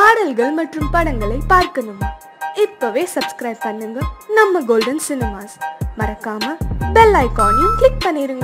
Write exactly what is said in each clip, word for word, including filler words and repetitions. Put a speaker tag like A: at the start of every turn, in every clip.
A: பாடல்கள் மற்றும் படங்களை பார்க்கணுமா? இப்பவே சப்ஸ்கிரைப் பண்ணுங்க நம்ம கோல்டன் சினிமாஸ். மறக்காம பெல் ஐகானையும் கிளிக் பண்ணிருங்க.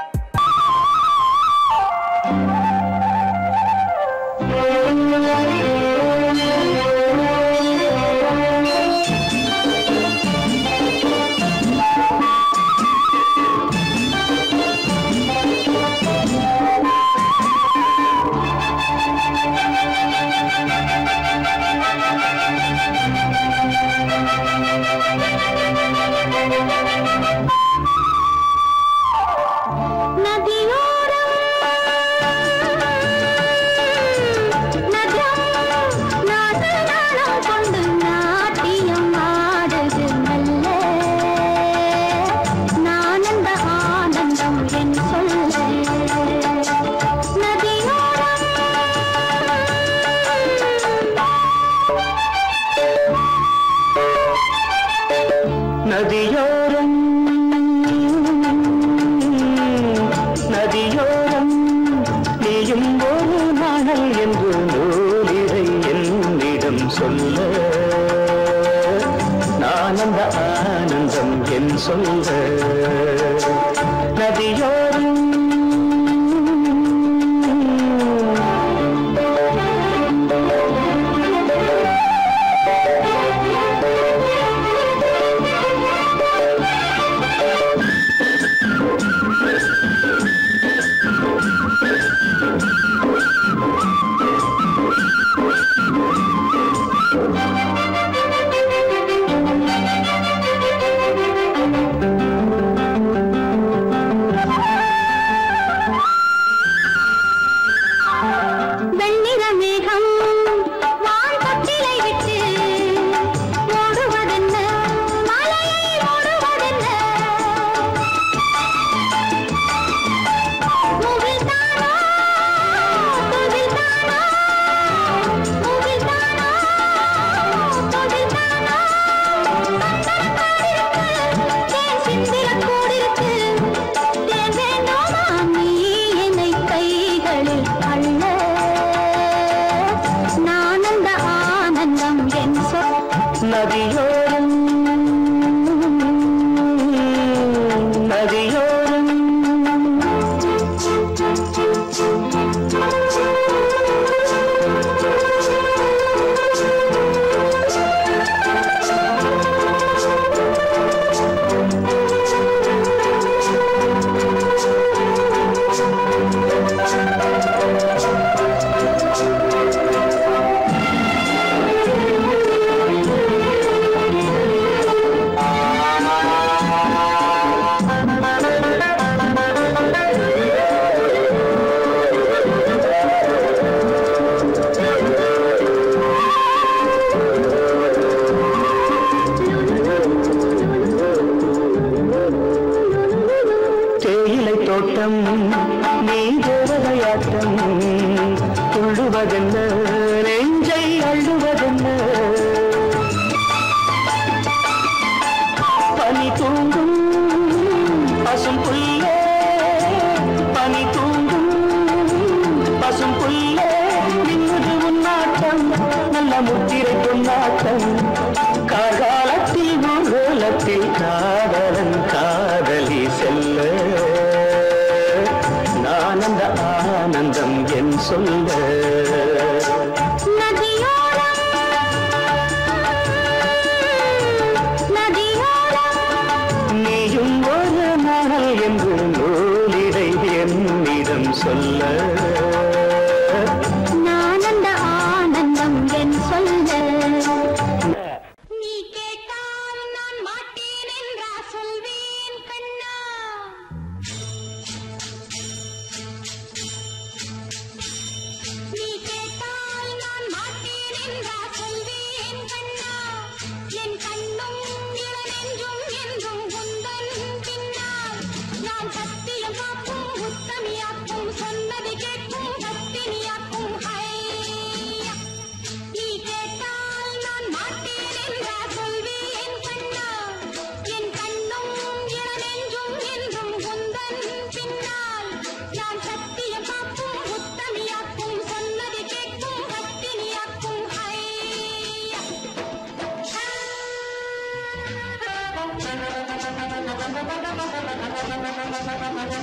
B: நதியோரம் நதியோரம் நீயும் ஒரு நாணல் என்று நூலிரை என்னிடம் சொல்ல, நான் அந்த ஆனந்தம் என் சொல்ல. நதியோரம் நதியோரம் நதியோரம் தோட்டம் நீ தேவதையாட்டம் துள்ளுவதென்ன நெஞ்சை அள்ளுவதென்ன, பனி தூங்கும் பசும் புல்லே பனி தூங்கும் பசும் புல்லே நின்றது உன்னாட்டம் நல்ல முத்திரை பொன்னாட்டம். காகாலத்தில் பூகோளத்தில் காதலன் காதலி செல்ல, ஆனந்த ஆனந்தம் என் சொல்ல.
C: நதியோரம் நதியோரம்
B: நீயும் ஒரு நாள் என்று நூலிடை என்னிடம் சொல்ல,
C: நான் அந்த ஆனந்தம் என் சொல்ல.
D: சத்தியம் காக்கும் உத்தமியாக்கும் சொன்னதை கேட்கும் பத்தினியாக்கும் ஹை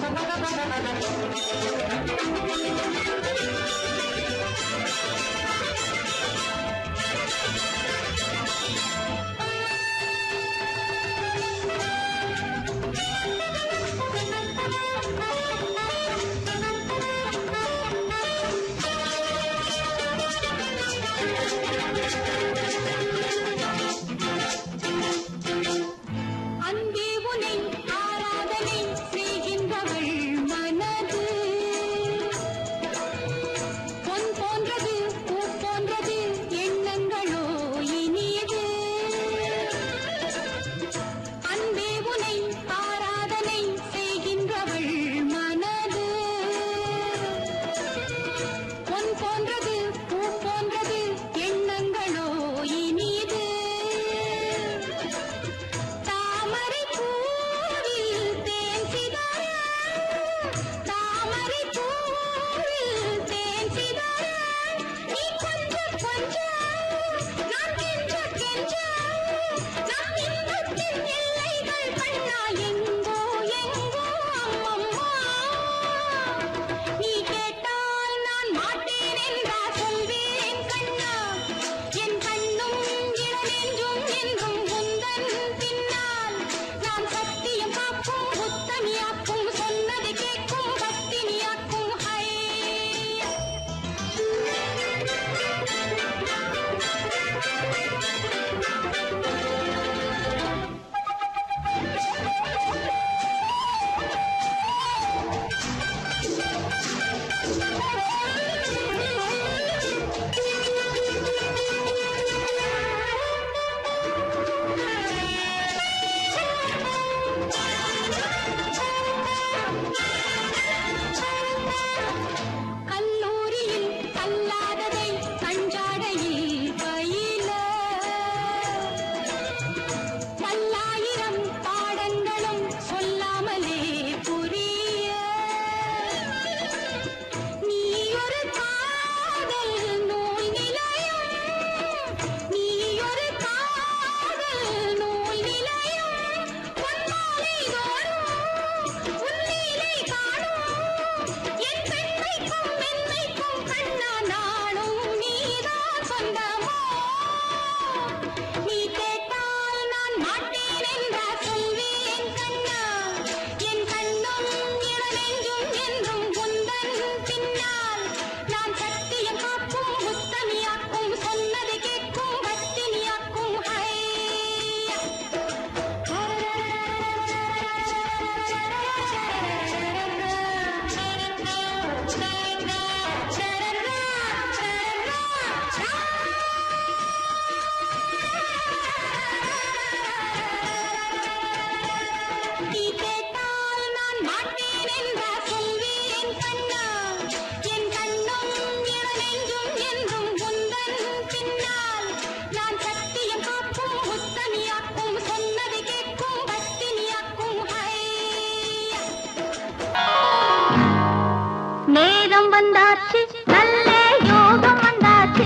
C: வந்தாச்சு நல்ல யோகம் வந்தாச்சு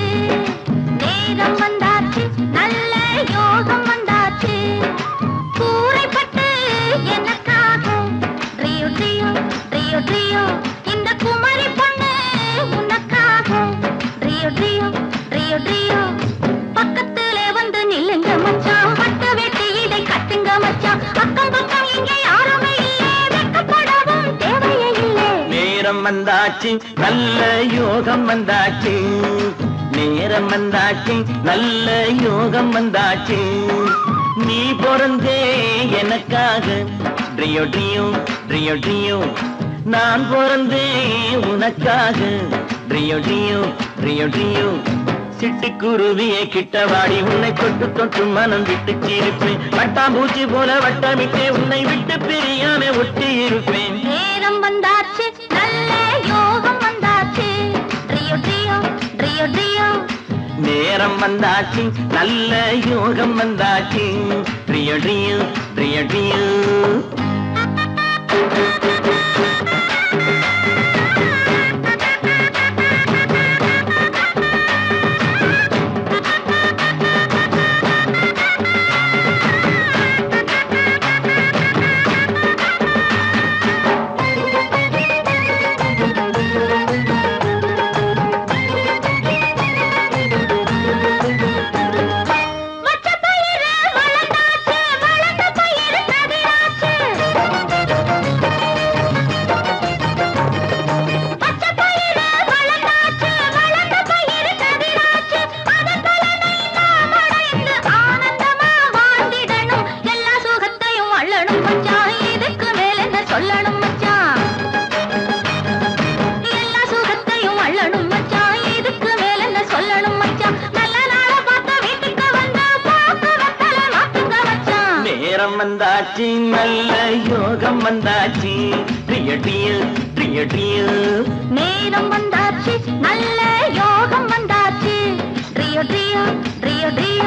C: நேரம் வந்தாச்சு நல்ல யோகம் வந்தாச்சு கூரைப்பட்டு எனக்காக ட்ரியோ ட்ரியோ ட்ரியோ ட்ரியோ இந்த குமரி பொண்ணு உனக்காக ட்ரியோ ட்ரியோ ட்ரியோ ட்ரியோ பக்கத்துல வந்து நில்லுங்க மச்சான் பட்ட வெட்டி இதை கட்டுங்க மச்சான் அக்கம் பக்கம் இங்க யாருமே இல்லை வெக்கப்படவும் தேவையே இல்லை
B: நேரம் வந்தாச்சு நல்ல யோகம் வந்தாச்சு நேரம் வந்தாச்சு நல்ல யோகம் வந்தாச்சு நீ பிறந்தே எனக்காக ட்ரியோ ட்ரியோ ட்ரியோ ட்ரியோ நான் பிறந்தே உனக்காக ட்ரியோ ட்ரியோ ட்ரியோ ட்ரியோ சிட்டுக்குருவியை கிட்டவாடி உன்னை தொட்டு தொட்டு மனம் விட்டு சிரிப்பேன் வட்டாம்பூச்சி போல வட்டமிட்டே உன்னை விட்டு பிரியாம ஒட்டி இருப்பேன்
C: நேரம் வந்தாச்சு நல்ல யோகம் வந்தாச்சு ட்ரியோ ட்ரியோ ட்ரியோ ட்ரியோ
B: நேரம் வந்தாச்சு நல்ல யோகம் வந்தாச்சு ட்ரியோ ட்ரியோ ட்ரியோ ட்ரியோ
C: Thank you.
B: நேரம் வந்தாச்சு நல்ல யோகம் வந்தாச்சு ட்ரியோ ட்ரியோ ட்ரியோ ட்ரியோ
C: நேரம் வந்தாச்சு நல்ல யோகம் வந்தாச்சு ட்ரியோ ட்ரியோ ட்ரியோ ட்ரியோ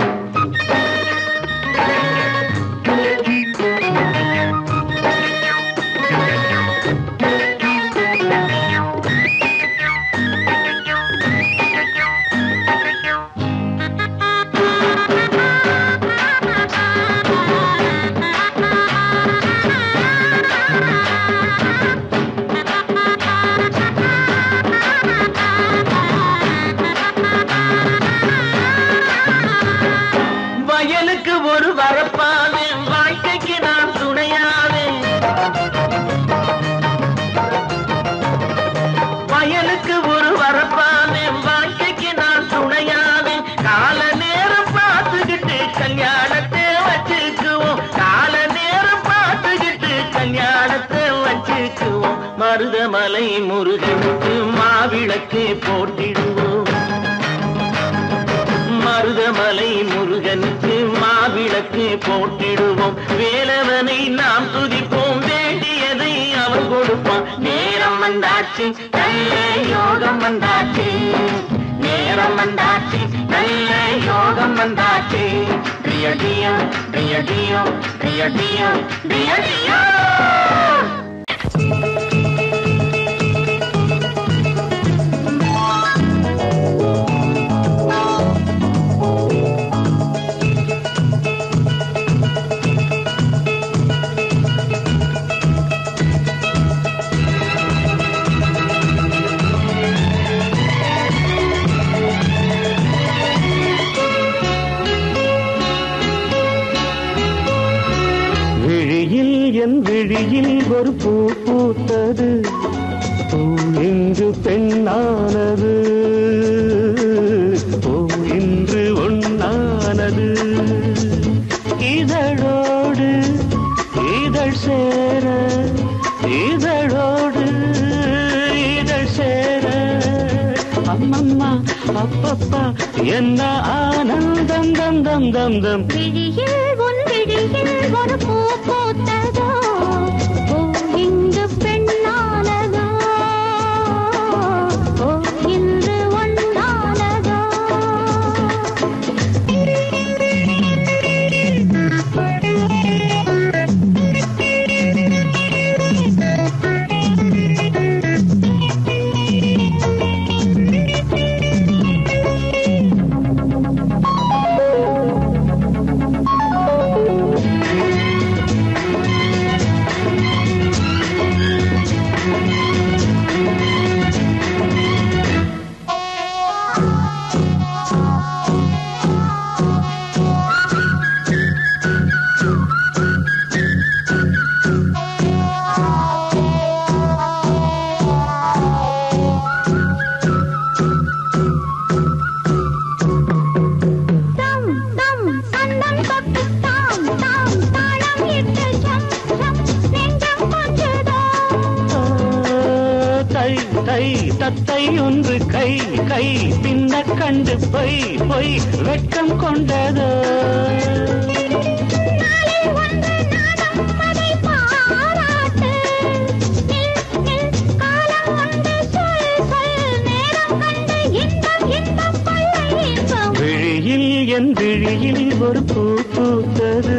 B: மருதமலை முருகனுக்கு மாவிளக்கு போட்டிடுவோம் மருதமலை முருகனுக்கு மாவிளக்கு போட்டிடுவோம் வேலவனை நாம் துதிப்போம் வேண்டியதை அவன் கொடுப்பான் நேரம் வந்தாச்சு நல்ல யோகம் வந்தாச்சு நேரம் வந்தாச்சு நல்ல யோகம் வந்தாச்சு ட்ரியோ ட்ரியோ ட்ரியோ ட்ரியோ ட்ரியோ ட்ரியோ ட்ரியோ ட்ரியோ
D: விழியில் ஒரு பூ பூத்தது பூ இன்று பெண்ணானது பூ இன்று ஒண்ணானது இதழோடு இதழ் சேர இதழோடு இதழ் சேர அம்மம்மா அப்பப்பா என்ன ஆனந்தம் தம் தம் தம் தம்
C: விழியில் உன் விழியில் ஒரு பூ பூத்ததோ பூ இங்கு பெண்ணானதோ பூ இன்று ஒண்ணானதோ
D: தத்தை ஒன்று கை கை பின்ன கண்டு பொய் பொய் வெட்கம் கொண்டதோ விழியில் என் விழியில் ஒரு பூ பூத்தது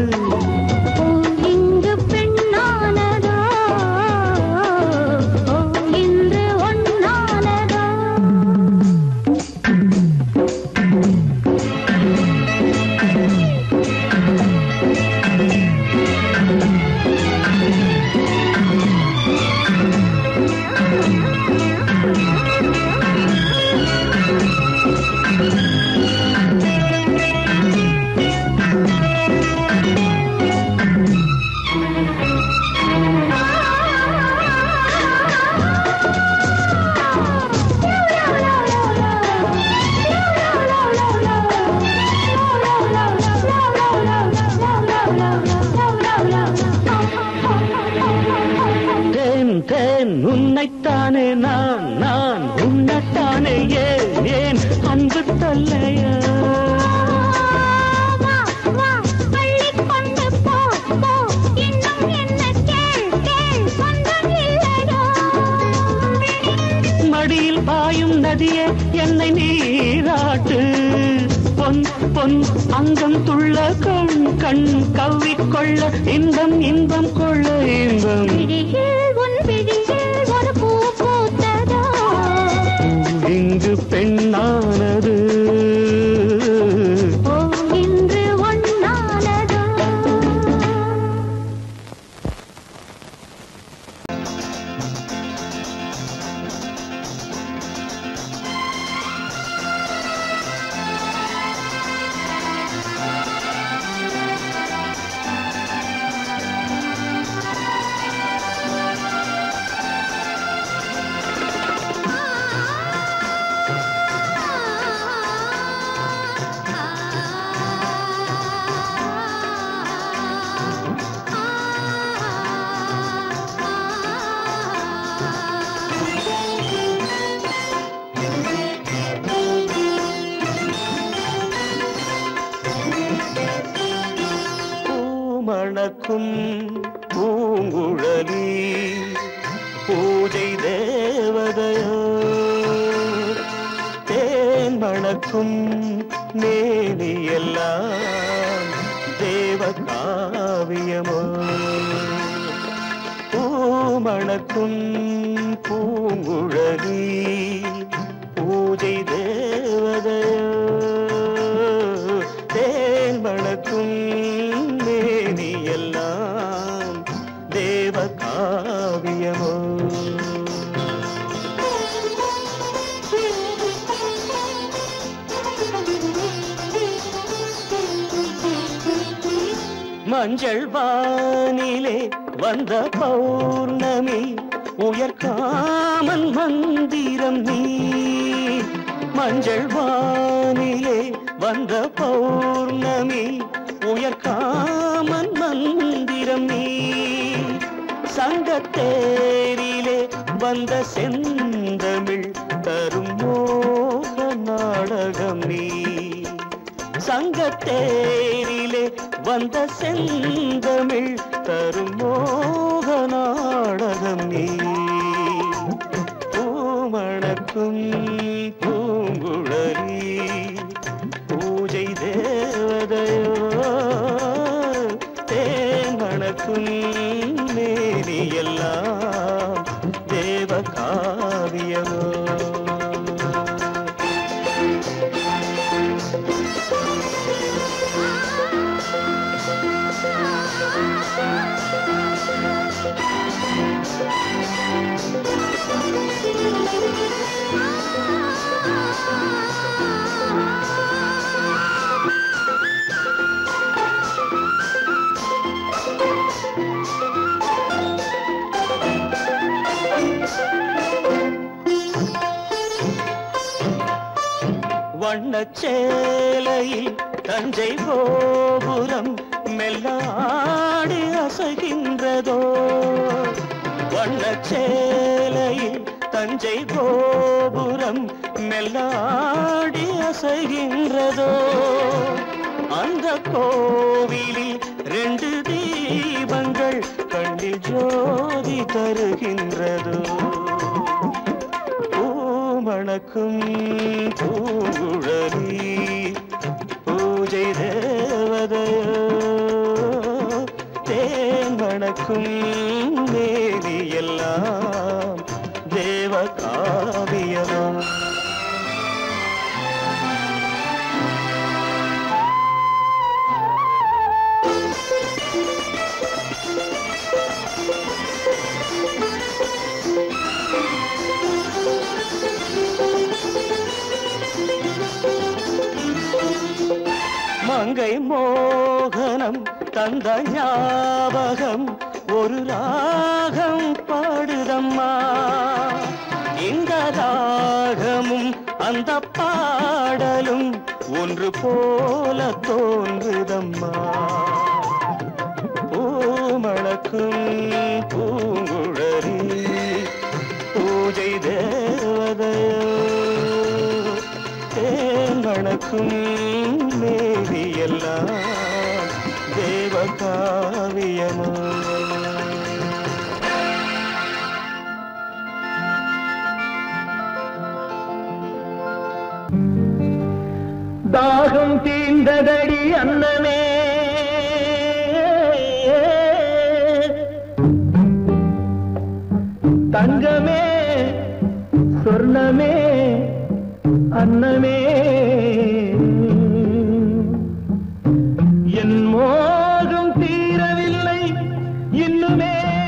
D: உன்னைத்தானே நான் நான் உன்னத்தானே ஏன் ஏன் அன்பு தொல்லையா
C: கொண்டு போ
D: என்னை நீராட்டு பொன் பொன் அங்கம் துள்ள கண் கண் கவ்விக்கொள்ள இன்பம் இன்பம் கொள்ள இன்பம்
C: உன் விழியில் ஒரு பூ பூத்ததோ
D: இங்கு பெண்ணானது
C: ஓ இன்று ஒன்னானதோ
D: மணக்கும் பூங்குழலி பூஜை தேவதையோ தேன் மணக்கும் மேனியெல்லாம் தேவ காவியமோ பூமணக்கும் பூங்குழலி பூஜை தேவதையோ தேன் மணக்கும் எல்லாம் தேவ காவியமோ மஞ்சள் வானிலே வந்த பௌர்ணமி உயர்காமன் மந்திரம் நீ மஞ்சள் வானிலே வந்த பௌர்ணமி உயர்காமன் மந்திரம் நீ சங்கத்தேரிலே வந்த செந்தமிழ் தரும் மோக நாடகம் நீ சங்கத்தேரிலே வந்த செந்தமிழ் தரும் மோக நாடகம் நீ பூமணக்கும் பூங்குழலி பூஜை தேவதையோ தேன் மணக்கும் மேனி எல்லாம் தேவ காவியமோ வண்ணச்சேலையில் தஞ்சை கோபுரம் மெல்லாடி அசைகின்றதோ வண்ணச்சேலையில் தஞ்சை கோபுரம் மெல்லாடி அசைகின்றதோ அந்த கோவிலில் ரெண்டு தீபங்கள் கண்ணில் ஜோதி தருகின்றதோ மணக்கும் பூங்குழலி பூஜை தேவதையோ தேன் மணக்கும் மேனி எல்லாம் தேவ காவியமோ மங்கை மோகனம் தந்த ஞாபகம் ஒரு ராகம் பாடுதம்மா இந்த ராகமும் அந்த பாடலும் ஒன்று போல தோன்றுதம்மா பூமணக்கும் பூங்குழலி பூஜை தேவதையோ தேன் மணக்கும் மேவி எல்லாம் தேவ காவியமோ
B: தாகம் தீர்ந்ததடி அன்னமே தங்கமே சொர்ணமே அன்னமே என் மோகம் தீரவில்லை இன்னுமே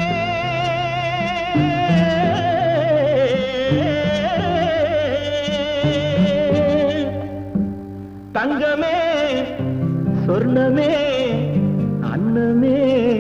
B: தங்கமே சொர்ணமே அன்னமே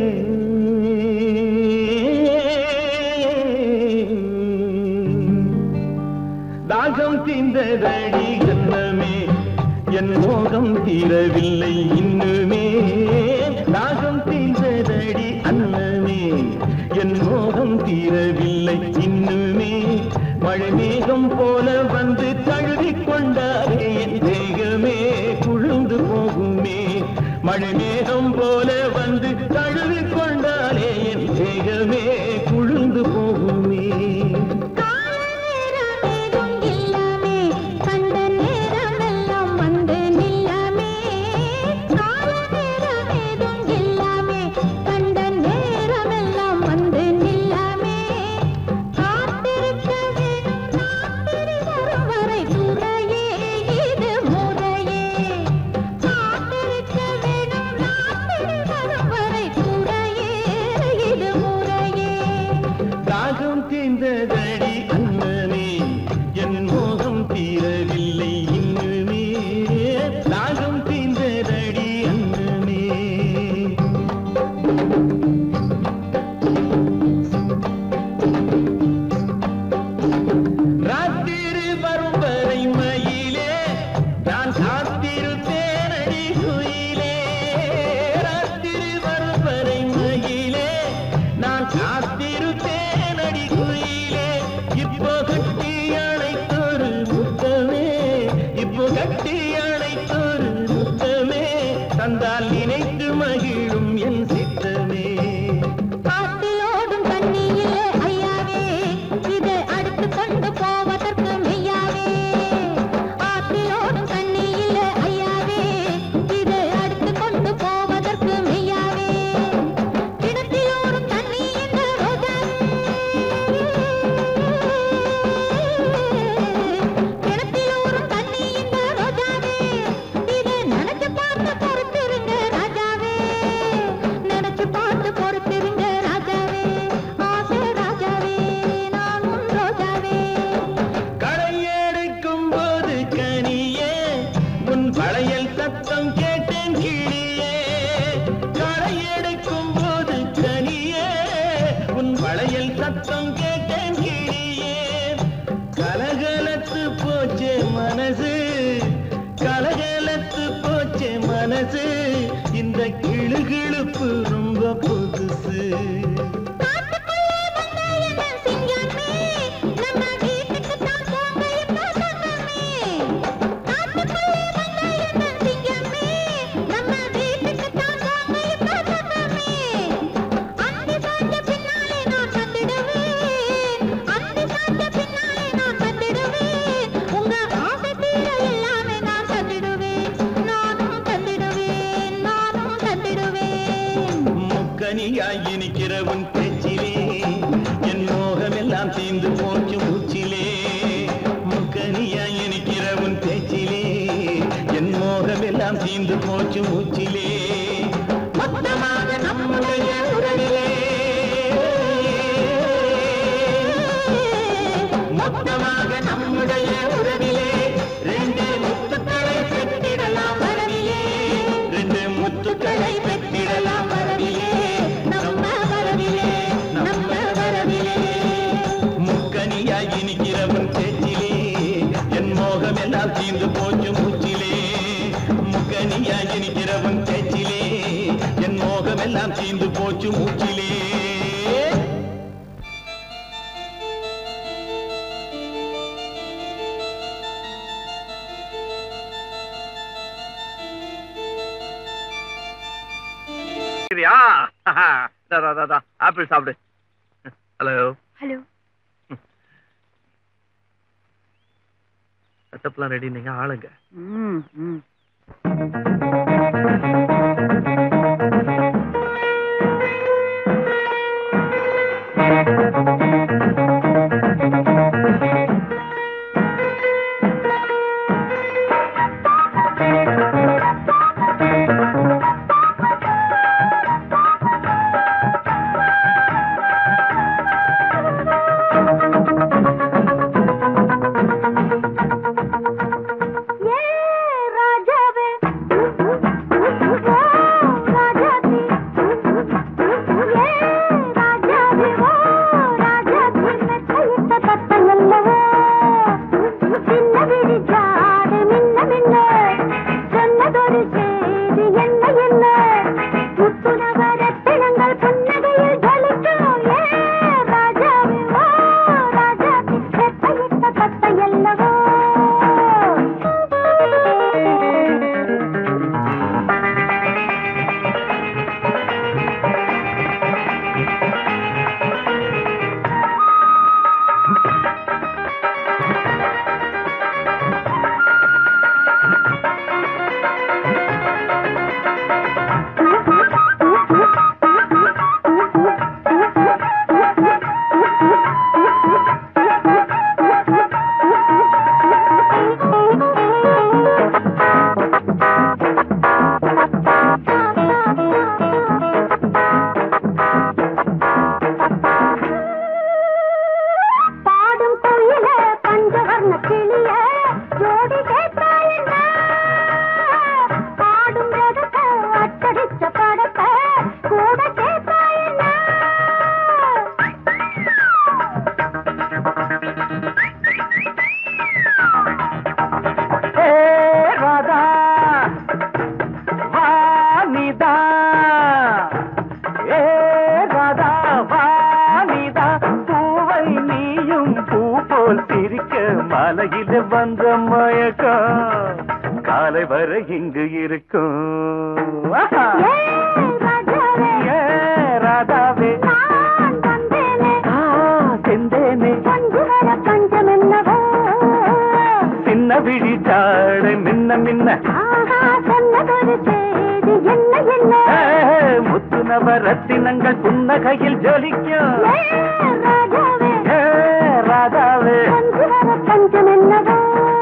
B: தாகம் தீர்ந்ததடி அன்னமே என் மோகம் தீரவில்லை இன்னுமே தாகம் தீர்ந்ததடி அன்னமே என் மோகம் தீரவில்லை இன்னுமே மழை மேகம் போல வந்து தழுவிக் கொண்டாரே என் தேகமே குழுந்து போகுமே மழை மேகம் போல வந்து தழுவிக் கொண்டாரே என் தேகமே குழுந்து போகுமே இந்த கிளுகிளுப்பு ரொம்ப புதுசு இனிக்கிறவன் பேச்சிலே என் மோகமெல்லாம் தீர்ந்து போச்சு மூச்சிலே முக்கனியாய் இனிக்கிறவன் பேச்சிலே என் மோகமெல்லாம் தீர்ந்து போச்சு மூச்சிலே மொத்தமாக நம்முடைய உறவிலே மொத்தமாக நம்முடைய உறவிலே ரெண்டு முத்துக்களை பெற்றிடலாம் வரவிலே ரெண்டு முத்துக்களை பெற்றிடலாம் வரவிலே இனிக்கிறவன் பேச்சிலே என் மோகமெல்லாம் தீர்ந்து போச்சு மூச்சிலே முக்கனியா இனிக்கிறவன் பேச்சிலே என் மோகமெல்லாம் தீர்ந்து போச்சு மூச்சிலே ஆப்பிள் சாப்பிடு. Hello
A: hello.
B: செட்டப்லாம் ரெடி, நீங்க ஆளுங்க.
D: காலையில வந்த மயக்கம் காலை வரை இங்கு இருக்கும். ராதாவே செந்தேனே சின்ன விழி சாடு மின்ன மின்ன முத்து நவரத்தினங்கள் புன்னகையில் ஜொலிக்கும். ராதாவே பஞ்சம் என்னவோ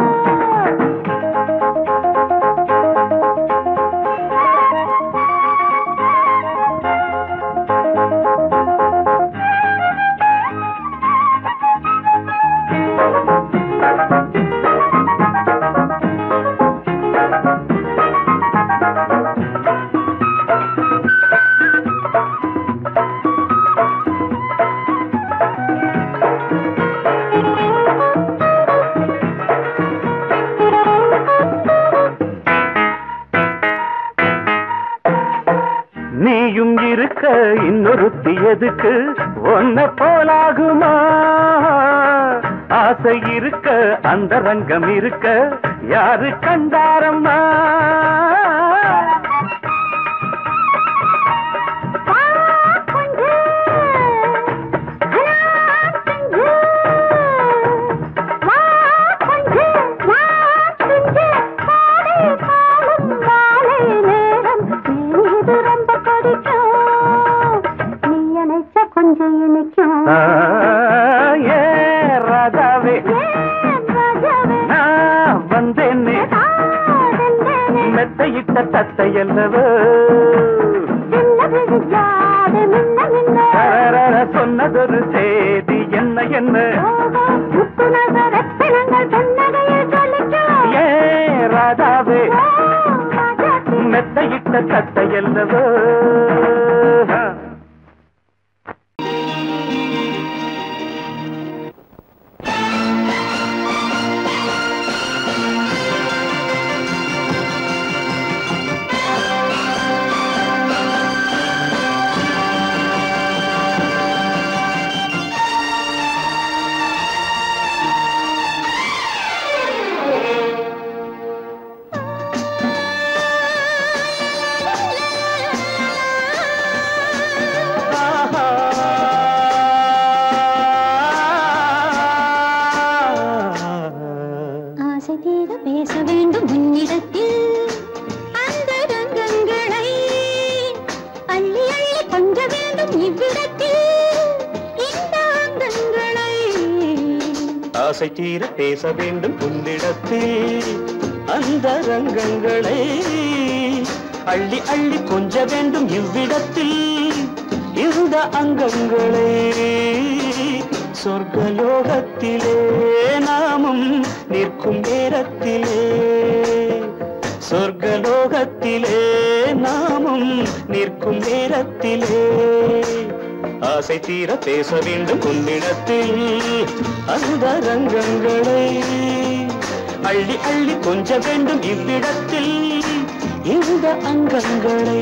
D: நீயும் இருக்க இன்னொருத்தி எதுக்கு ஒன்ன போலாகுமா? ஆசை இருக்க அந்த ரங்கம் இருக்க யாரு கண்டாரம்மா? ராதாவே நான் வந்தேனே மெத்தையிட்ட தத்தை அல்லவோ சொன்னதொரு செய்தி என்ன என்ன ஏ ராதாவே மெத்தையிட்ட தத்தை அல்லவோ.
C: பேச வேண்டும் உன்னிடத்தில் அந்த ரங்கங்களை அள்ளி அள்ளி கொஞ்ச வேண்டும் இவ்விடத்தில் இந்த அங்கங்களை.
D: ஆசை தீர பேச வேண்டும் உன்னிடத்தில் அந்த ரங்கங்களை அள்ளி அள்ளி கொஞ்ச வேண்டும் இவ்விடத்தில் இந்த அங்கங்களை. சொர்க்கலோகத்திலே நாமும் நிற்கும் நேரத்திலே சொர்க்கலோகத்திலே நாமும் நிற்கும் நேரத்திலே ஆசை தீர பேச வேண்டும் உன்னிடத்தில் அந்த ரங்கங்களை அள்ளி அள்ளி கொஞ்ச வேண்டும் இவ்விடத்தில் இந்த அங்கங்களை.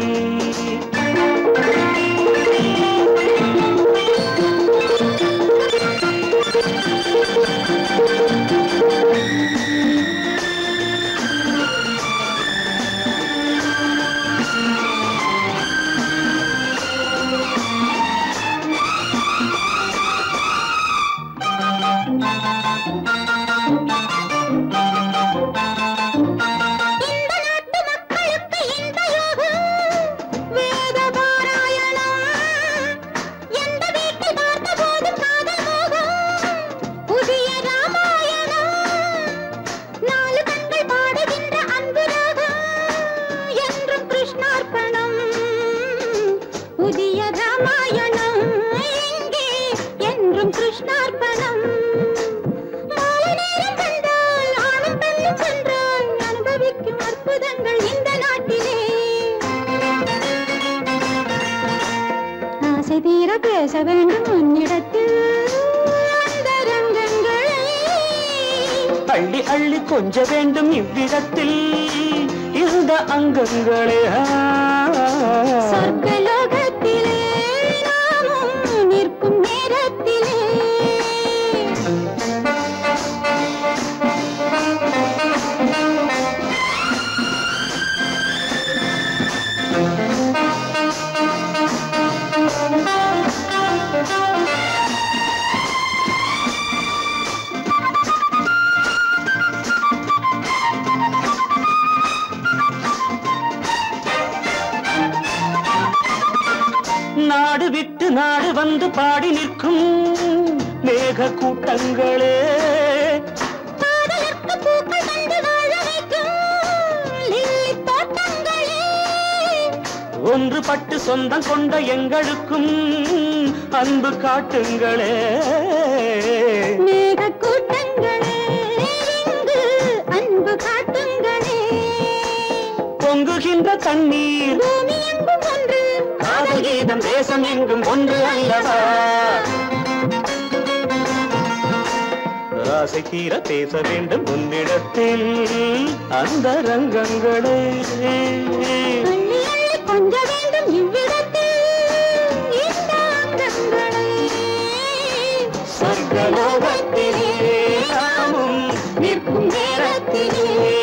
D: பேச வேண்டும் உன்னிடத்தில் அந்த ரங்கங்களை அள்ளி அள்ளி கொஞ்ச வேண்டும் இவ்விடத்தில் இந்த அங்கங்களே.
C: சொர்க்கலோகத்திலே நாமும் நிற்கும் நேரத்திலே
B: வந்து பாடி நிற்கும் மேக கூட்டங்களே, ஒன்று பட்டு சொந்தம் கொண்ட எங்களுக்கும் அன்பு காட்டுங்களே,
C: மேக கூட்டங்களே அன்பு காட்டுங்களே.
B: பொங்குகின்ற தண்ணீர்
C: பூமி எங்கும் ஒன்று,
B: காதல் கீதம் தேசம் எங்கும் ஒன்று அல்லவா. ஆசை தீர பேச வேண்டும் உன்னிடத்தில் அந்த ரங்கங்களே,
C: கொஞ்ச வேண்டும் இவ்விடத்தில் இந்த அங்கங்களே.
B: சொர்க்கலோகத்திலே நாமும் நிற்கும் நேரத்திலே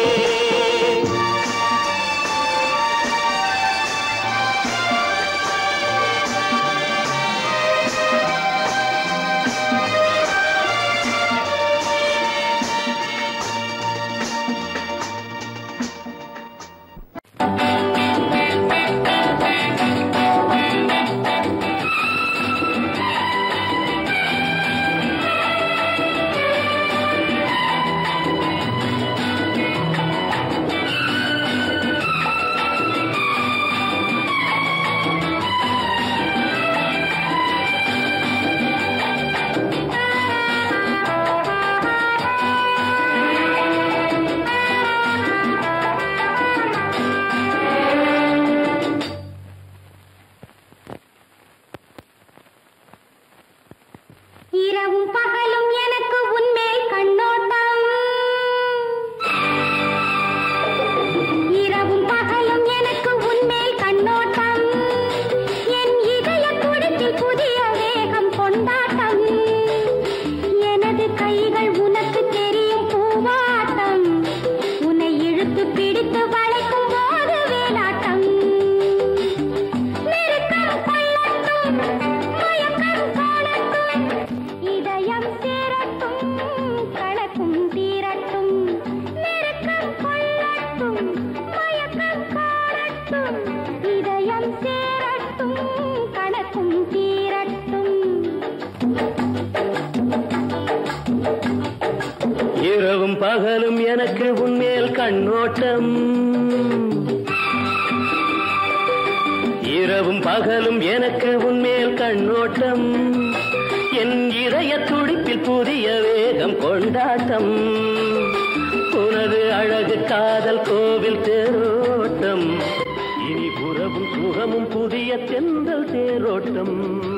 B: இரவும் பகலும் எனக்கு உன்மேல் கண்ணோட்டம், இரவும் பகலும் எனக்கு உன்மேல் கண்ணோட்டம், என் இதய துடிப்பில் புதிய வேகம் கொண்டாட்டம், உனது அழகு காதல் கோவில் தேரோட்டம், இனி உறவும் சுகமும் புதிய தென்றல் தேரோட்டம்.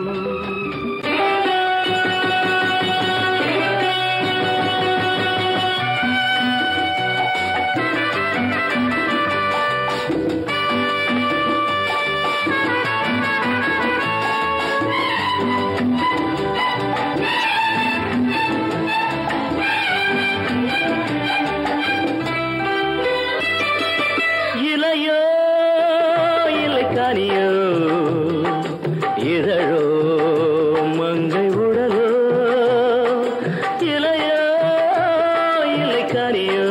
B: இதழோ மங்கை உடலோ, இளையோ இலைக்கானியோ,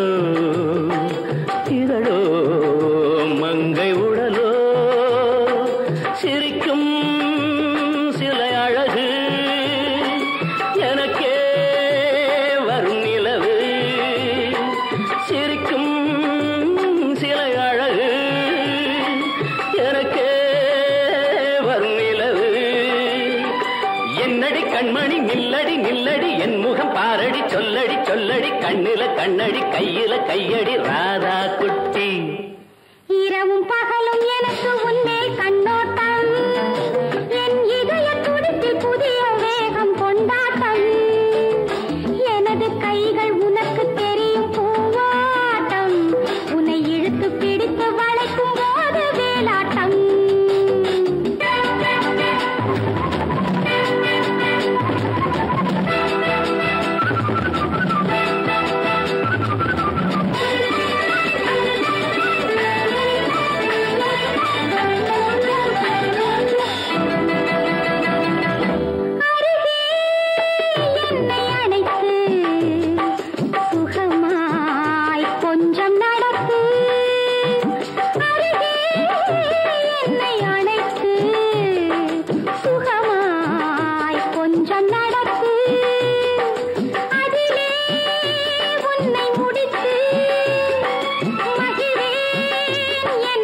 B: இதழோ மங்கை உடலோ, சிரிக்கும் சிலை அழகு எனக்கே வரும் நிலவு, சிரிக்கும் சிலை அழகு எனக்கே கண்மணி நில்லடி நில்லடி என் முகம் பாரடி சொல்லடி சொல்லடி கண்ணில கண்ணடி கையில கையடி ராதா குட்டி.
C: இரவும் பகலும் எனக்கு உன்மேல் கண்ணோட்டம், என் இதய துடிப்பில் புதிய வேகம் கொண்டாட்டம், எனது கைகள் உனக்கு தெரியும் பூவாட்டம், உன்னை இழுத்து பிடித்து வளைக்கும் போது வேலாட்டம்.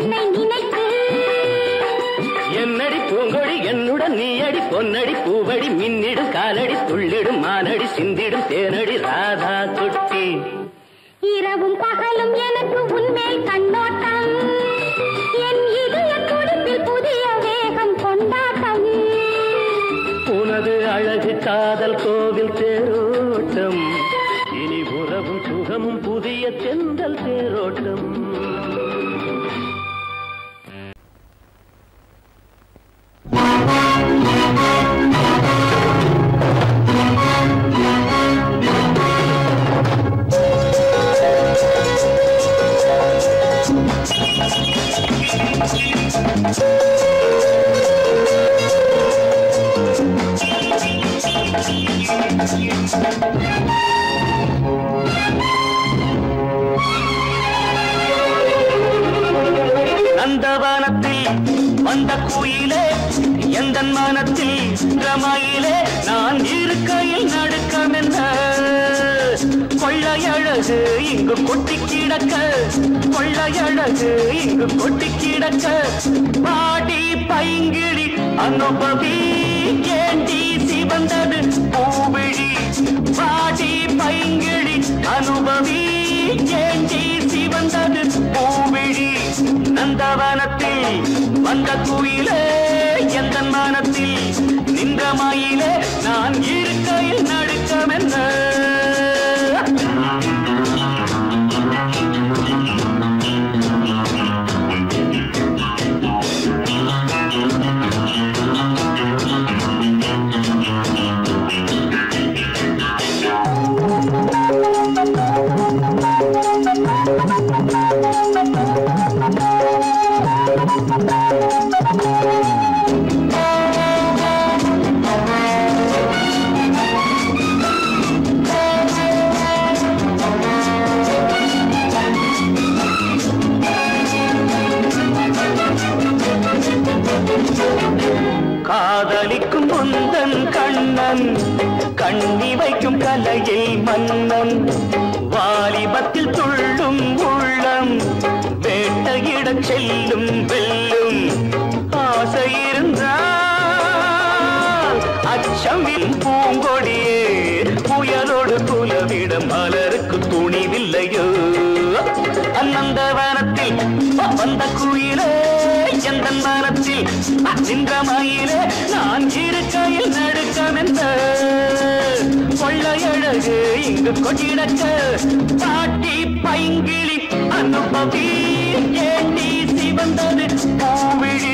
C: என்னை நினைத்து
B: என்னடி பூங்கொடி என்னுடன் நீயடி பொன்னடி பூவடி மின்னிடும் காலடி துள்ளிடும் மானடி சிந்திடும் தேனடி ராதா குட்டி.
C: இரவும் பகலும் எனக்கு உன்மேல் கண்ணோட்டம், என் இதய துடிப்பில் புதிய வேகம் கொண்டாட்டம்.
B: உனது அழகு காதல் கோவில் தேரோட்டம், இனி உறவும் சுகமும் புதிய தென்றல் தேரோட்டம். நந்தவனத்தில் வந்த குயிலே எந்த மனத்தில் ரமாயிலே நான் இருக்கையில் நடுக்கமென்ன கொள்ளையழகு இங்கு கொட்டி கிடக்க, கொள்ளையழகு இங்கு கொட்டி கிடக்க. பாடி பைங்கிழி அனுபவி ஏண்டி சிவந்தது பூவிழி, பாடி பைங்கிழி அனுபவி ஏண்டி சிவந்தது பூவிழி. நந்தவனத்தில் வந்த குயிலே எந்த மனத்தில் நின்ற மயிலே நான் இருக்கையில் நடுக்கமென்ன. காதலிக்கும் முந்தன் கண்ணன் கண்ணி வைக்கும் கலையில் மன்னன், வாலிபத்தில் துள்ளும் உள்ளம் வேட்டையிடச் செல்லும் வெல்லும். ஆசை இருந்தால் அச்சமில் பூங்கொடியே புயலோடு புலவிட மலருக்கு துணிவில்லையோ. அநந்தவனத்தில் வந்த குயிலே எந்த மனத்தில் நின்ற மயிலே நான் இருக்கையில் நடுக்கமென்ற கொள்ளையழகு இங்கு கொட்டிடக்க. பாட்டி பைங்கிழி அனுபவி ஏண்டி சிவந்தது பூவிழி.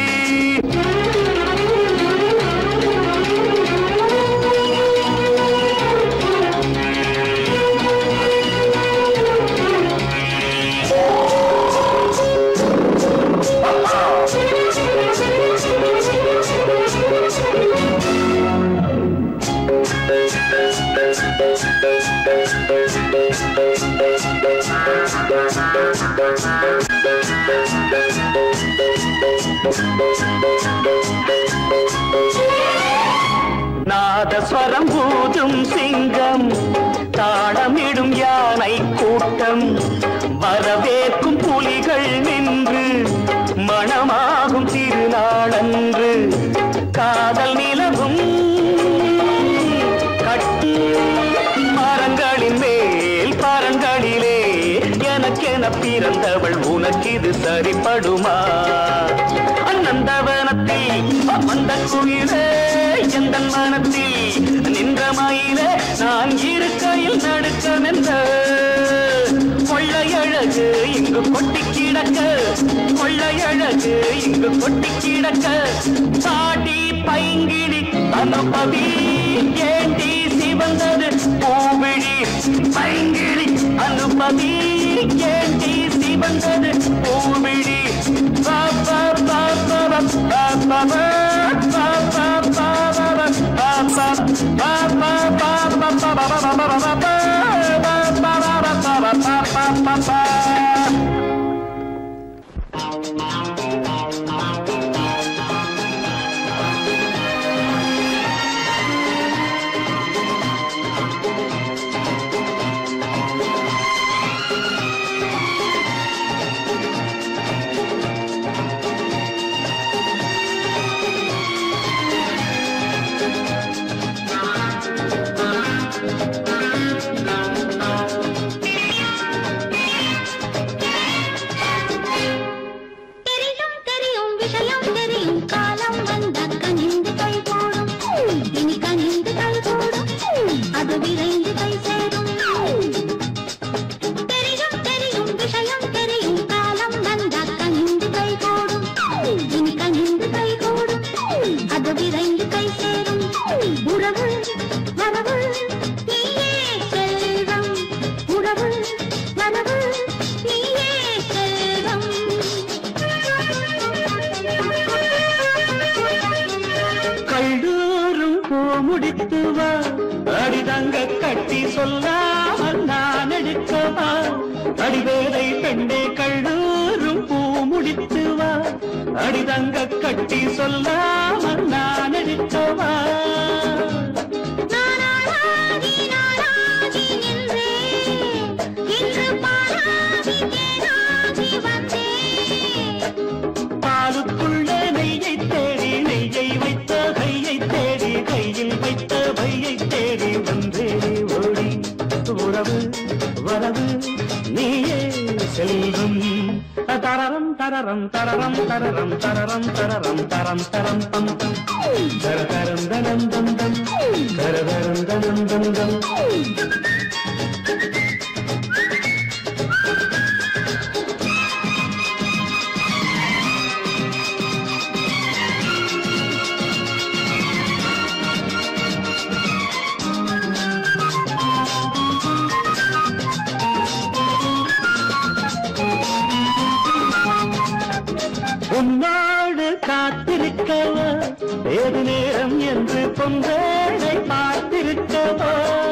B: நாதஸ்வரம் ஊதும் சிங்கம் தாளமிடும் யானை கூட்டம், வரவேற்கும் புலிகள் நின்று மணமாகும் திருநாளன்று. காதல் நிலவும் கட்டி மரங்களின் மேல் பரங்களிலே எனக்கென பிறந்தவள் உனக்கிது சரிப்படுமா. அநந்தவனத்தில் வந்த குயிலே எந்த மனத்தில் நின்ற மயிலே நான் இருக்கையில் நடுக்கமென்ற கொள்ளையழகு இங்கு கொட்டி கிடக்க, கொள்ளையழகு இங்கு கொட்டி கிடக்க. பாடி பைங்கிழி அனுபவி ஏண்டி சிவந்தது பூவிழி, பைங்கிழி அனுபவி ஏண்டி சிவந்தது பூவிழி. பாபா பாபா பாபா
D: முடித்து வா அடிதங்க கட்டி சொல்லாமல் நான் எடுக்கவா அடிவேதை பெண்ணே கள்ளூரும் பூ முடித்து வா அடிதங்க கட்டி சொல்லாமல் நான் எடுக்கவா பாலுக்குள்ளே நெய்யை தேடி நெய்யை வைத்த கையை தேடி கையில் வைத்த பையை தேடி வந்தேனே ஓடி உறவு வரவு நீயே செல்வம் தரரம் தரரம் தரரம் தரரம் தரரம் தரரம் தரம் தரம் தம் தம் தர தரம் தனம் தம் தம் தர தரம் தனம் தம் தம் உன்னோடு காத்திருக்கவோ ஏது நேரம் என்று பொங்கலை பார்த்திருக்கவோ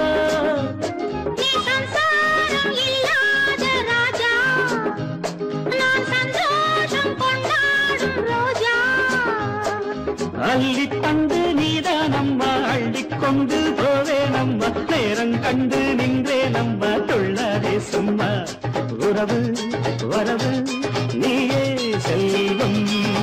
D: அள்ளி தந்து நீதா நம்ம அள்ளிக்கொண்டு போவே நம்ம நேரம் கண்டு நின்றே நம்ம தொಳ್ಳாதே சும்மா உறவு வரவு நீயே செல்வம்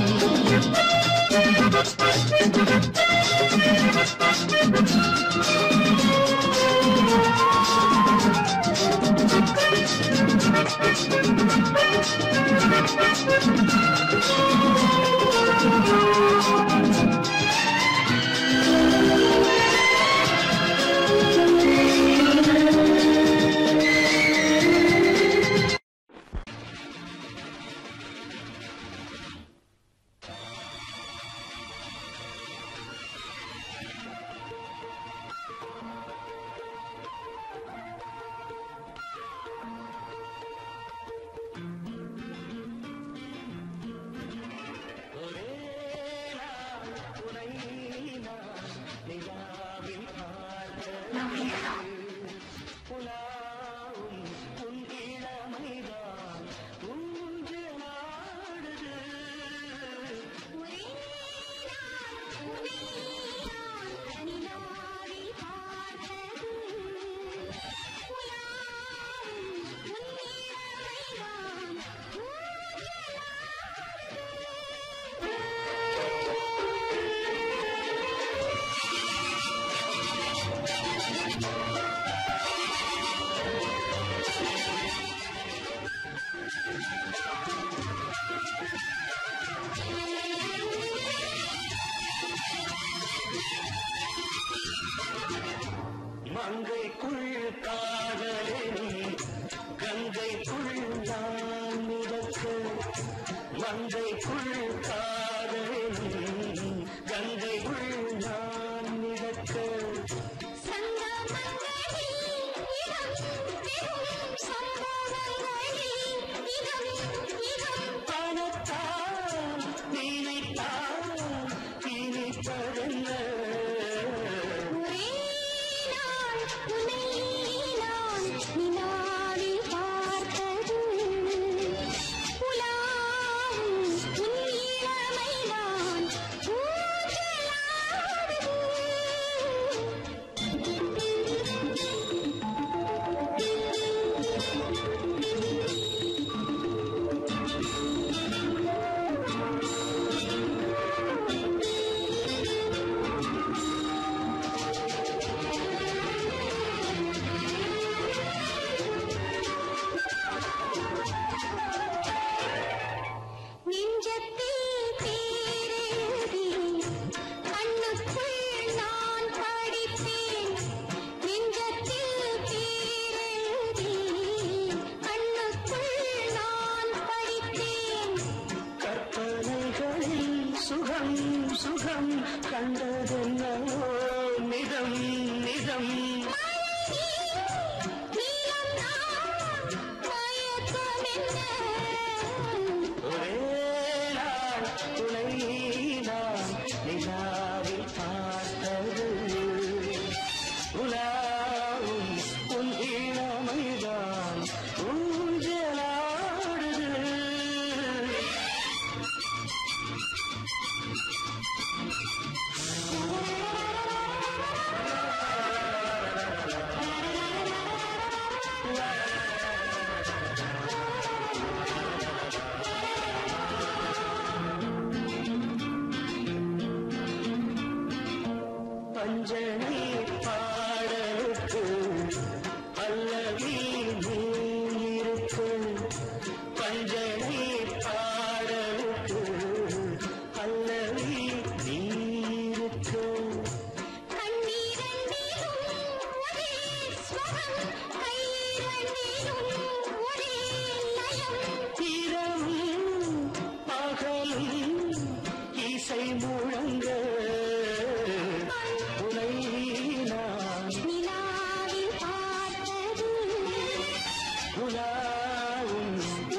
D: மங்கைக்குள் காதலின் கங்கைக்குள் நான் மிதக்க மங்கைக்குள் காதலின் கங்கைக்குள் நான் மிதக்க பணத்தான் நினைத்தான் நினைப்பதென்ன நிலாவில் பார்த்தது பஞ்சனை பாடலுக்கு பல்லவி நீ இருக்கு பஞ்சனை பாடலுக்கு பல்லவி நீ இருக்கு இரவும் பகலும் இசை முழங்க உனை நான் உலாவும்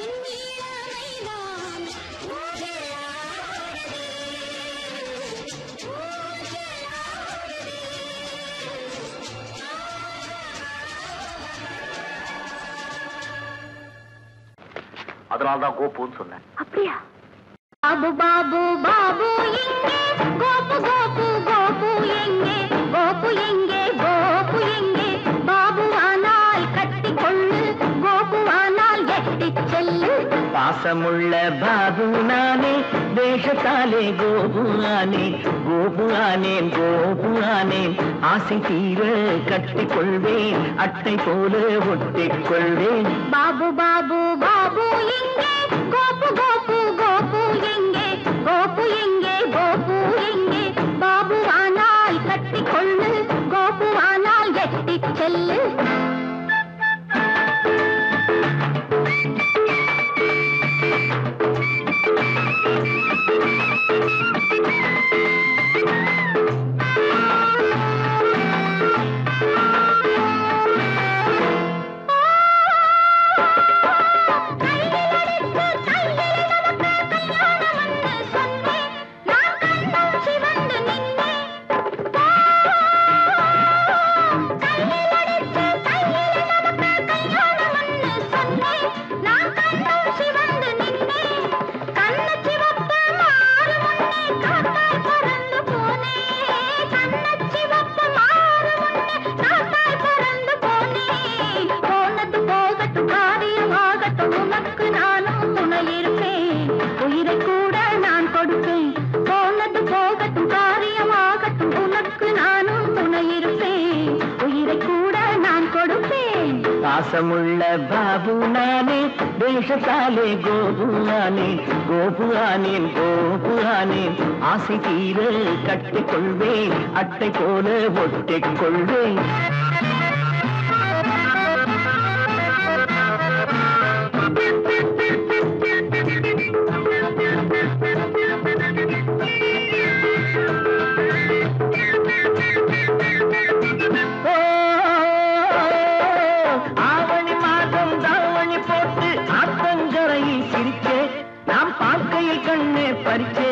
E: அதனால்தான் கோப்புன்னு சொன்னேன்.
C: அப்படியா? பாபு பாபு பாபு எங்கே கோபு கோபு கோபு எங்கே கோபு எங்கே கோபு எங்கே பாபுவானால் கட்டிக்கொள்ளு கோபுவானால் எட்டிச் செல்லு.
D: பாசமுள்ள பாபு நானே வேஷத்தாலே கோபு ஆனேன் கோபு ஆனேன் கோபு ஆனேன் ஆசை தீர கட்டிக்கொள்வேன் அட்டை போல ஒட்டிக்கொள்வேன்.
C: பாபு பாபு பாபு எங்கே கோபு கோபு கோபு எங்கே கோபு எங்கே கோபு எங்கே பாபுவானால் கட்டிக்கொள்ளு கோபுவானால் எட்டிச் செல்லு.
D: பாசமுள்ள பாபு நானே வேஷத்தாலே கோபு ஆனேன் கோபு ஆனேன் கோபு ஆனேன் ஆசை தீர கட்டிக்கொள்வேன் அட்டை போல ஒட்டிக்கொள்வேன். கண்ணே பறிச்சே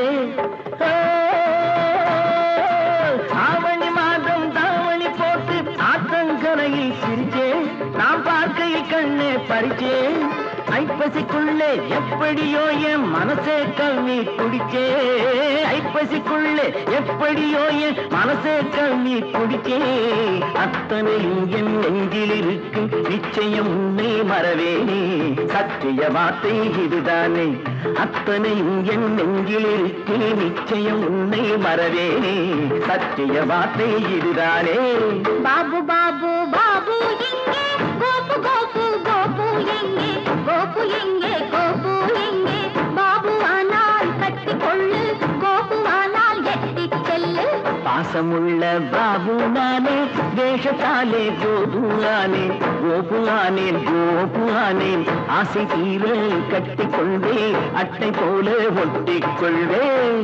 D: ஆவணி மாதம் தாவணி போட்டு ஆத்தங்கரையில் சிரிச்சே நாம் பார்க்கையில் கண்ணே பறிச்சே ஐப்பசிக்குள்ளே எப்படியோ என் மனசே கல்வி குடிச்சே ஐப்பசிக்குள்ளே எப்படியோ என் மனசே கல்வி குடிச்சே அத்தனையும் என் நெஞ்சில் இருக்கும் நிச்சயம் உன்னை மறவேனே சத்திய வார்த்தை இதுதானே அத்தனையும் என் நெஞ்சில் இருக்கும் நிச்சயம் உன்னை மறவேனே சத்திய வார்த்தை இதுதானே.
C: பாபு பாபு பாபு எங்கே கோபு கோபு கோபு எங்கே கோபு எங்கே கோபு எங்கே பாபுவானால் கட்டிக்கொள்ளு கோபுவானால் எட்டிச் செல்லு.
D: பாசமுள்ள பாபு நானே வேஷத்தாலே கோபு ஆனேன் கோபு ஆனேன் கோபு ஆனேன் ஆசை தீர கட்டிக்கொள்வேன் அட்டை போல ஒட்டிக்கொள்வேன்.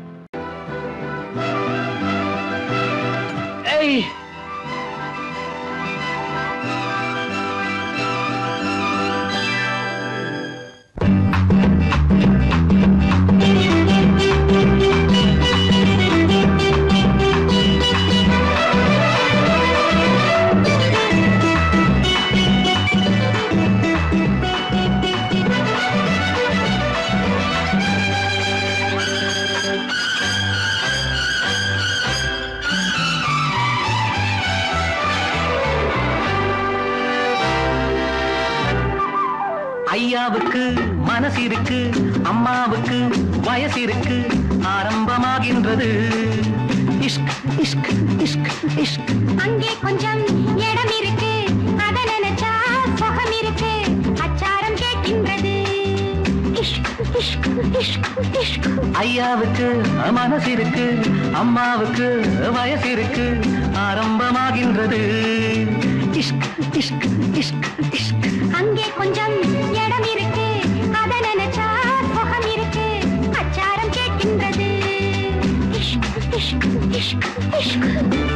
D: ஐயாவுக்கு மனசு இருக்கு அம்மாவுக்கு வயசு இருக்கு ஆரம்பமாகின்றது இஷ்க் இஷ்க் இஷ்க் இஷ்க்.
C: அங்கே கொஞ்சம் இடம் இருக்கு, அத நினைச்சா சுகம் இருக்கு, அச்சாரம் கேட்கின்றது. இஷ்க் இஷ்க் இஷ்க் இஷ்க்.
D: ஐயாவுக்கு மனசு இருக்கு, அம்மாவுக்கு வயசு இருக்கு, ஆரம்பமாகின்றது. இஷ்க் இஷ்க் இஷ்க் இஷ்க்.
C: அங்கே கொஞ்சம் இடம் இருக்கு, அத நினைச்சா சுகம் இருக்கு, அச்சாரம் கேட்கின்றது. இஷ்க் இஷ்க் இஷ்க் இஷ்க்.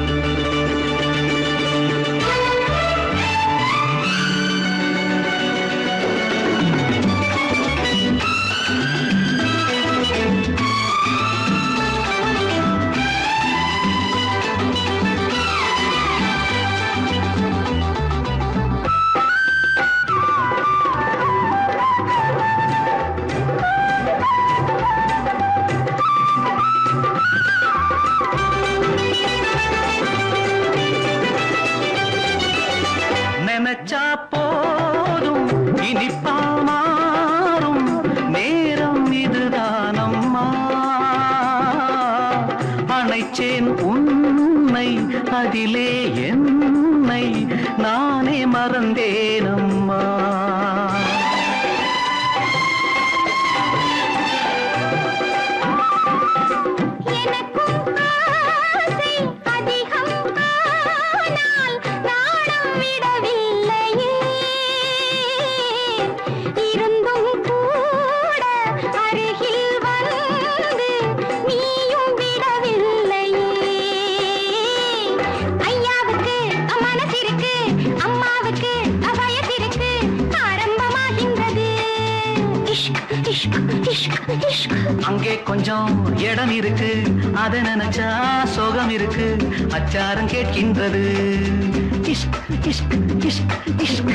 D: நினைச்சா போதும் இனிப்பா மாறும் நேரம் இதுதானம்மா. அணைச்சேன் உன்னை அதிலே என்னை நானே மறந்தேனம்மா. அங்கே கொஞ்சம் இடம் இருக்கு, அத நினைச்சா சோகம் இருக்கு, அச்சாரம் கேட்கின்றது. இஷ்க் இஷ்க் இஷ்க் இஷ்க்.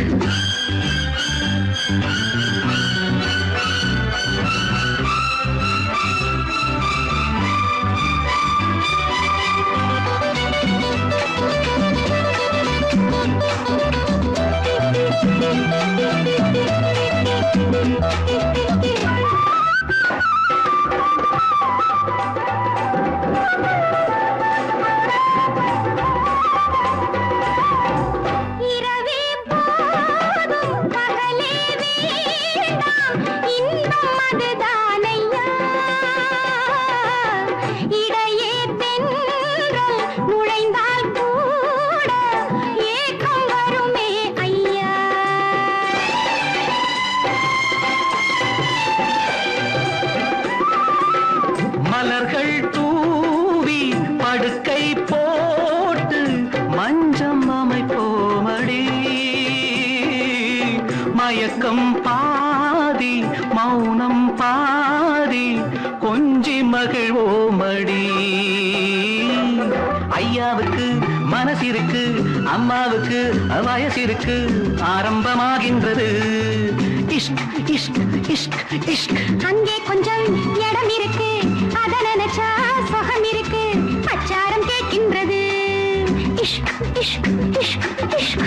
D: மலர்கள் தூவி படுக்கை போட்டு மஞ்சம் அமைப்போமடி. மயக்கம் பாதி மௌனம் பாதி கொஞ்சி மகிழ்வோமடி. ஐயாவுக்கு மனசு இருக்கு, அம்மாவுக்கு வயசு இருக்கு, ஆரம்பமாகின்றது. இஷ்க் இஷ்க் இஷ்க் இஷ்க்.
C: அங்கே கொஞ்சம் இடம் இருக்கு, அத நினைச்சா சுகம் இருக்கு, அச்சாரம் கேட்கின்றது. இஷ்க் இஷ்க் இஷ்க் இஷ்க்.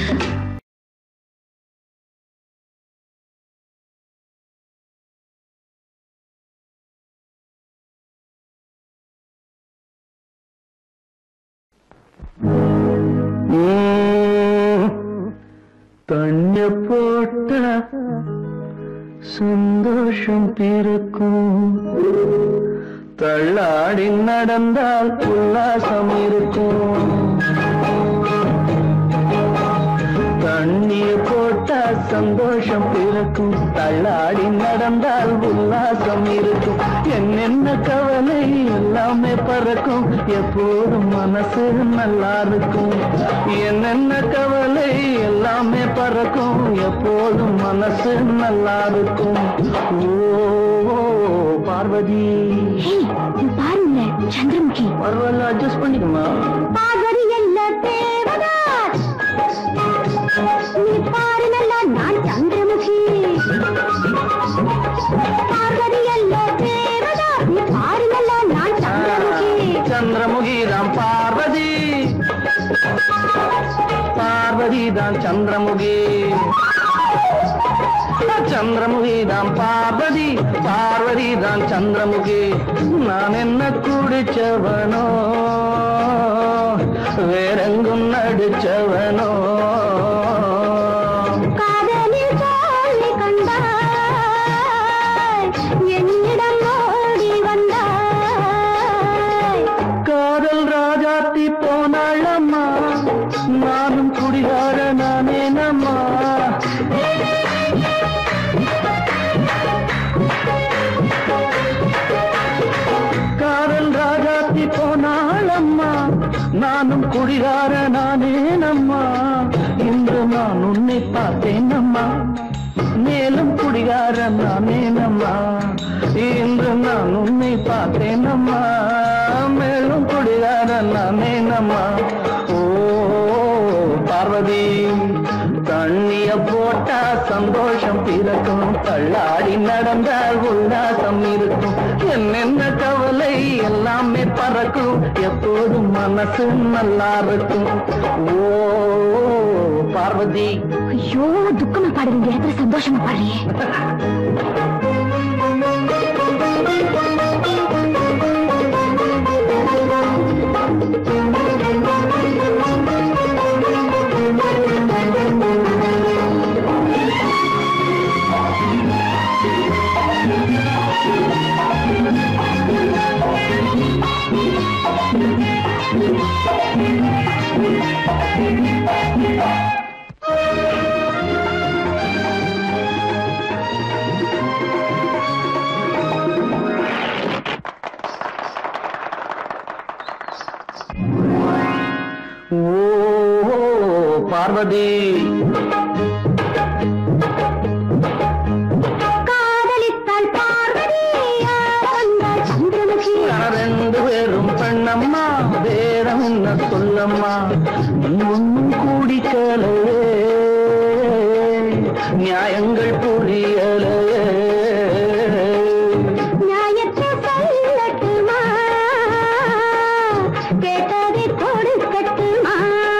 D: தண்ணி போட்ட சந்தோஷம் பிறக்கும், தள்ளாடி நடந்தால் உல்லாசம் இருக்கும். தண்ணிய போட்டா சந்தோஷம் பிறக்கும், தள்ளாடி நடந்தால் உல்லாசம் இருக்கும். என்னென்ன கவலை எல்லாமே பறக்கும், எப்போதும் மனசு நல்லா இருக்கும். என்னென்ன கவலை எல்லாமே பறக்கும், எப்போதும் மனசு நல்லா இருக்கும். ஓ பார்வதி
C: பாருங்க சந்திரமுகி.
D: பரவாயில்ல, அட்ஜஸ்ட் பண்ணிக்குமா.
C: பார்வதி என்ன தேவதாஸ், நீ பாரு நல்லா நான் சந்திரமுகி. பார்வதி என்ன தேவதாஸ், நீ பாரு நல்லா நான் சந்திரமுகி.
D: சந்திரமுகி தான் பார்வதி, பார்வதி தான் சந்திரமுகி.
E: சந்திரமுகி தான் பார்வதி, பார்வதி தான் சந்திரமுகி. நான் என்ன குடிச்சவனோ வேறெங்கும் நடிச்சவனோ.
C: காதலில் தோல்வி கண்டாய், என்னிடம் ஓடி வந்தாய்.
E: காதல் ராஜாத்தி போனாளம்மா, நானும் குடிகார நானே நம்மா. காதல் ராஜாத்தி போனாளம்மா, நானும் குடிகார நானே நம்மா. இன்று நான் உன்னை பார்த்தேன் நம்மா, மேலும் குடிகார நானே நம்மா. இன்று நான் உன்னை பார்த்தேன் நம்மா, மேலும் குடிகார நானே நம்மா. ஓ பார்வதி, தண்ணிய போட்டா சந்தோஷம் பிறக்கும், தள்ளாடி நடந்தால் உல்லாசம் இருக்கும். என்னென்ன கவலை எல்லாமே பறக்கும், எப்போதும் மனசு நல்லா இருக்கும். ஓ பார்வதி.
C: ஐயோ, துக்கமா பாடுறீங்க, எத்தனை சந்தோஷமா பாடுறியே.
E: ஓ பார்வதி,
C: காதலித்தாள் பார்வதி, வந்தாள் சந்திரமுகி.
E: ரெண்டு பேரும் பெண்ணம்மா, வேறம் என்ன சொல்லம்மா. ஒன்னும் கூடிக்கலையே, நியாயங்கள் புரியலையே.
C: நியாயத்தை சொல்லட்டுமா, கேட்டதை கொடுக்கட்டுமா.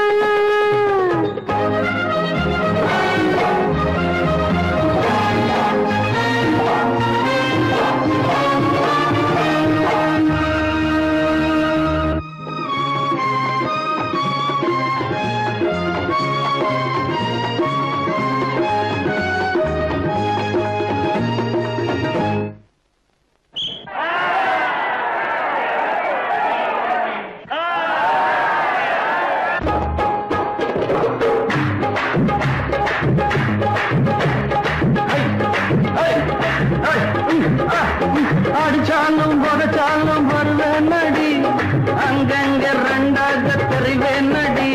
E: அடிச்சாலும் புதைச்சாலும் வருவேன் நடி, அங்கங்க ரெண்டாக தெரிவேன் நடி.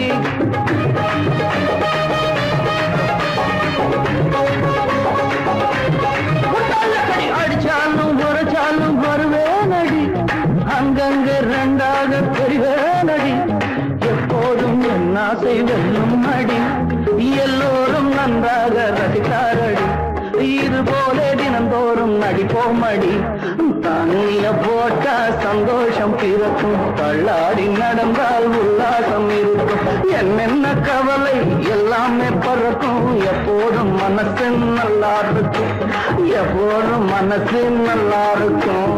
E: அடிச்சாலும் புதைச்சாலும் வருவேன் நடி, அங்கங்க ரெண்டாக தெரிவேன் நடி. எப்போதும் என் ஆசை வெல்லும் அடி, எல்லோரும் நன்றாக ரசித்தாரடி. இது போல தினந்தோறும் நடிப்போமடி, தண்ணிய போட்டா சந்தோஷம் பிறக்கும், தள்ளாடி நடந்தால் உல்லாசம் இருக்கும். என்னென்ன கவலை எல்லாமே பறக்கும், எப்போதும் மனசு நல்லா இருக்கும், எப்போதும் மனசு நல்லா இருக்கும்.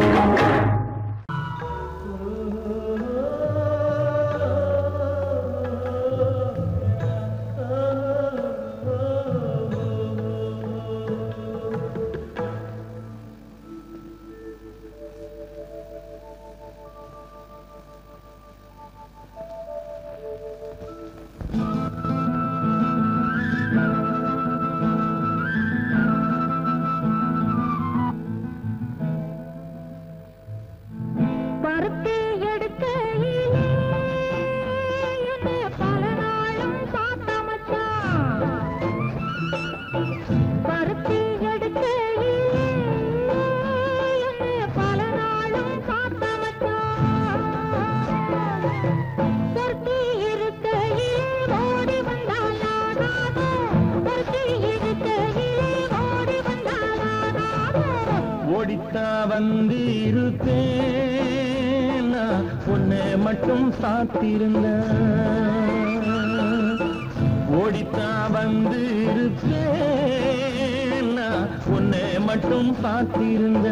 E: ஓடித்தா வந்து இருப்பேன், உன்னை மட்டும் சாத்திருந்த. ஓடித்தா வந்து இருப்பேன், உன்னை மட்டும் பார்த்திருந்த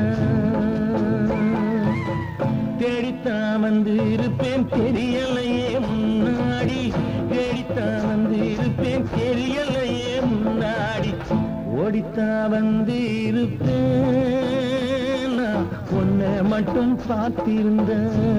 E: தேடித்தான் வந்து இருப்பேன் தெரியலையே முன்னாடி தேடித்தான் வந்து இருப்பேன் தெரியலையே முன்னாடி ஓடித்தான் வந்து இருப்பேன் நான் உன்னை மட்டும் பார்த்திருந்த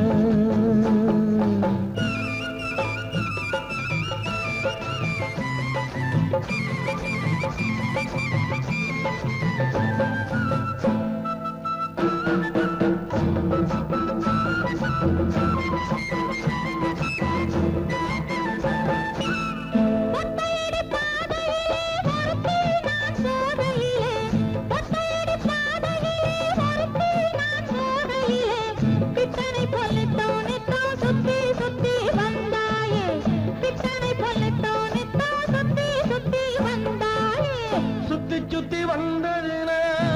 E: சுத்தி சுத்தி வந்ததுல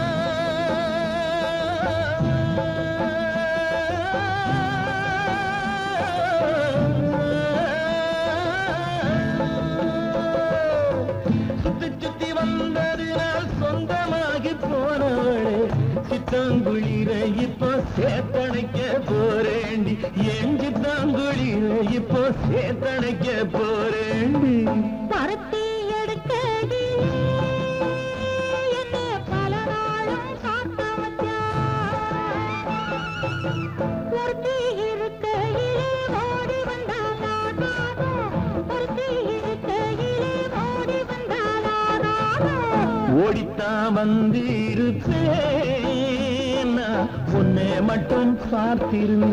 E: சுத்தி சுத்தி வந்ததினால் சொந்தமாகி போனவளே சித்தாங்குளிர இப்போ சேத்தணைக்க போறேண்டி என் சித்தாங்குளிர இப்போ சேத்தணைக்க போறேண்டி
C: பருத்தி எடுக்க பல நாளும் காத்த பொருத்தி இருக்கையிலே ஓடி வந்தாலும் பொருத்தி இருக்கையிலே ஓடி வந்தாலும்
E: ஓடித்தான் வந்து இருப்பேன் நான் உன்னை மட்டும் பார்த்திருந்த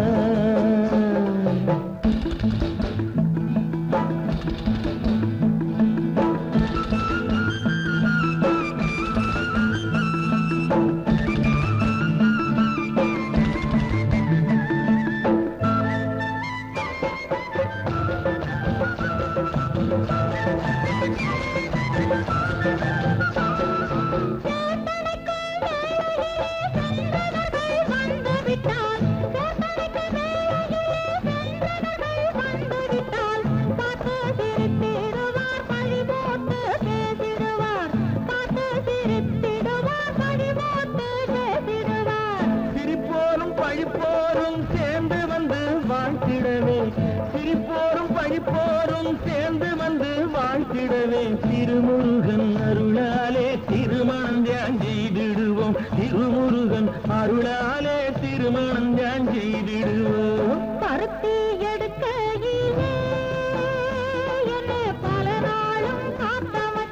E: சிரிப்போரும் பழிப்போரும் சேர்ந்து வந்து வாழ்த்திடவே சிரிப்போரும் பழிப்போரும் சேர்ந்து வந்து வாழ்த்திடவே திருமுருகன் அருளாலே திருமணம் தியான் செய்திடுவோம் திருமுருகன் அருளாலே திருமணம் தியான் செய்திடுவோம்
C: பருத்தி எடுக்கையிலே என்னை பல நாளும் காத்த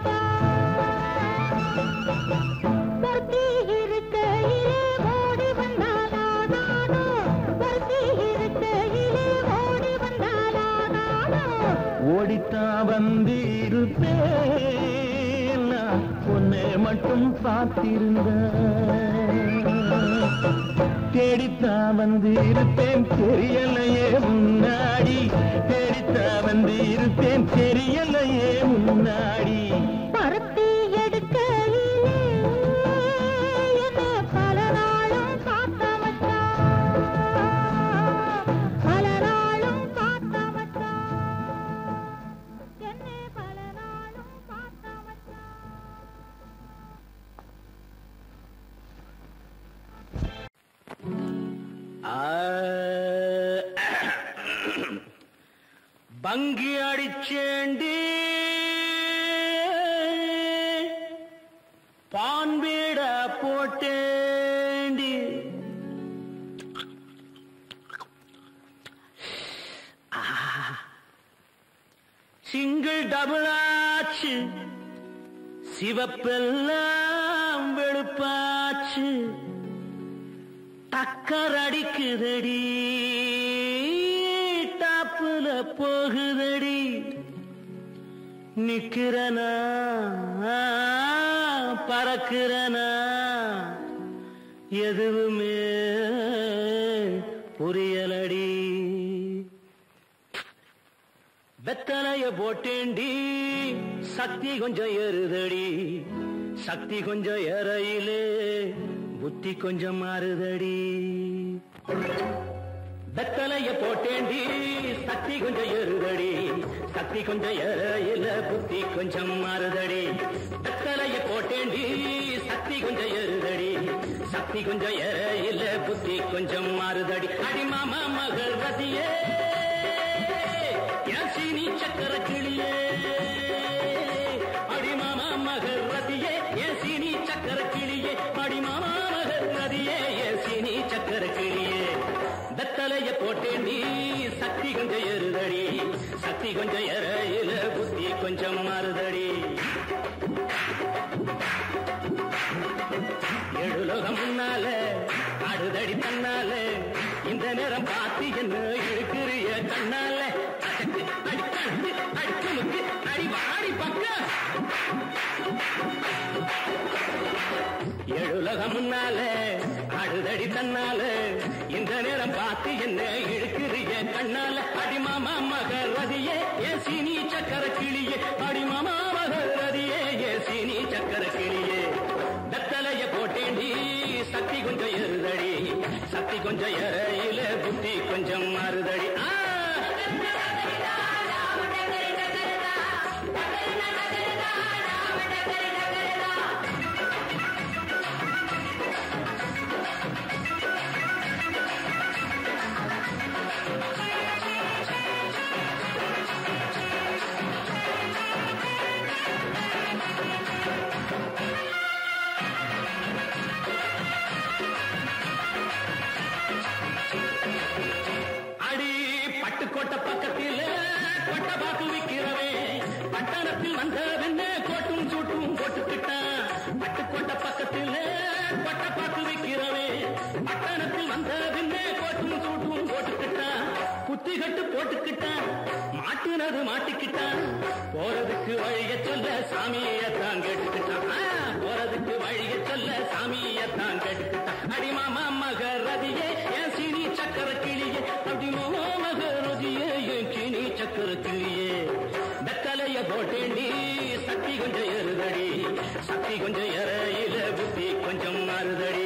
C: பொருத்தி இருக்கையிலே ஓடி வந்தாலும் பொருத்தி இருக்கையிலே ஓடி வந்தாலும்
E: ஓடித்தான் வந்து இருப்பேன் நான் உன்னை மட்டும் பார்த்திருந்த தேடித்தான் வந்து இருப்பேன் தெரியலையே முன்னாடி தேடித்தான் வந்து இருப்பேன் தெரியலையே முன்னாடி
C: பருத்தி எடுக்கையிலே என்னை பல நாளும் காத்த பல நாளும் காத்த என்னை பல நாளும் காத்த
B: பங்கி அடிச்சேண்டி பான்பீட போட்டேண்டி சிங்கிள் டபுள் ஆச்சு சிவப்பெல்லாம் வெளுப்பாச்சு டக்கர் அடிக்குதடி டாப்புல போகுதடி நிக்கிறனா பறக்கிறனா எதுவுமே புரியலடி வெத்தலைய போட்டேண்டி சக்தி கொஞ்சம் ஏறுதடி சக்தி கொஞ்சம் ஏறையிலே புத்தி கொஞ்சம் மாறுதடி வெத்தலைய போட்டேண்டி சக்தி கொஞ்சம் ஏறுதடி சக்தி கொஞ்சம் ஏறையில புத்தி கொஞ்சம் மாறுதடி வெத்தலைய போட்டேண்டி சக்தி சக்தி கொஞ்சம் ஏறுதடி சக்தி கொஞ்சம் ஏற இல்ல புத்தி கொஞ்சம் மாறுதடி அடி மாமா மகள் ரதியே என் சீனி சக்கர கிளியே அடி மாமா மகள் ரதியே என் சீனி சக்கர கிளியே அடி மாமா மகள் ரதியே என் சீனி சக்கர கிளியே வெத்தலைய போட்டேன் நீ சக்தி கொஞ்சம் ஏறுதடி சக்தி கொஞ்சம் ஏற இல்ல புத்தி கொஞ்சம் மாறுதடி எழுலோகம் முன்னால அடுதடி தன்னால இந்த நேரம் பார்த்து என்ன இருக்கிறிய கண்ணால அடி கண்டு அடிச்சு முக்கு அடி வாடி பக்க எழுலோகம் முன்னால அடுதடி தன்னால இந்த நேரம் பார்த்து என்ன இருக்கிறிய கண்ணால அடி மாமா மகள் ரதியே ஏ சீனி சக்கர கிளியே அடி மாமா மகள் ரதியே ஏ சீனி சக்கர கிளியே வெத்தலைய போட்டேண்டி சக்தி கொஞ்சம் ஏறுதடி சக்தி கொஞ்சம் ஏறையில புத்தி கொஞ்சம் மாறுதடி கோட்டை பக்கத்தில் கொட்டை பாக்கு விற்கிறவே பட்டணத்தில் வந்த வெண்ண கோட்டும் சூட்டும் போட்டுக்கிட்டான் பட்டுக்கோட்டை பக்கத்தில் கொட்டை பாக்கு விற்கிறவே பட்டணத்தில் வந்த வெண்ண கோட்டும் சூட்டும் போட்டுக்கிட்டான் குத்தி கட்டு போட்டுக்கிட்டான் மாட்டினது மாட்டிக்கிட்டான் போறதுக்கு வழிய சொல்ல சாமியத்தான் கேட்டுக்கிட்டான் போறதுக்கு வழிய சொல்ல சாமியத்தான் கேட்டுக்கிட்டான் அடி மாமா மக ரதியே என் சீனி சக்கர கிளியே அப்படி மாமா மக ரதியே என் சீனி சக்கர கிளியே வெத்தலைய போட்டேண்டி சக்தி கொஞ்சம் ஏறுதடி சக்தி கொஞ்சம் ஏறையில புத்தி கொஞ்சம் மாறுதடி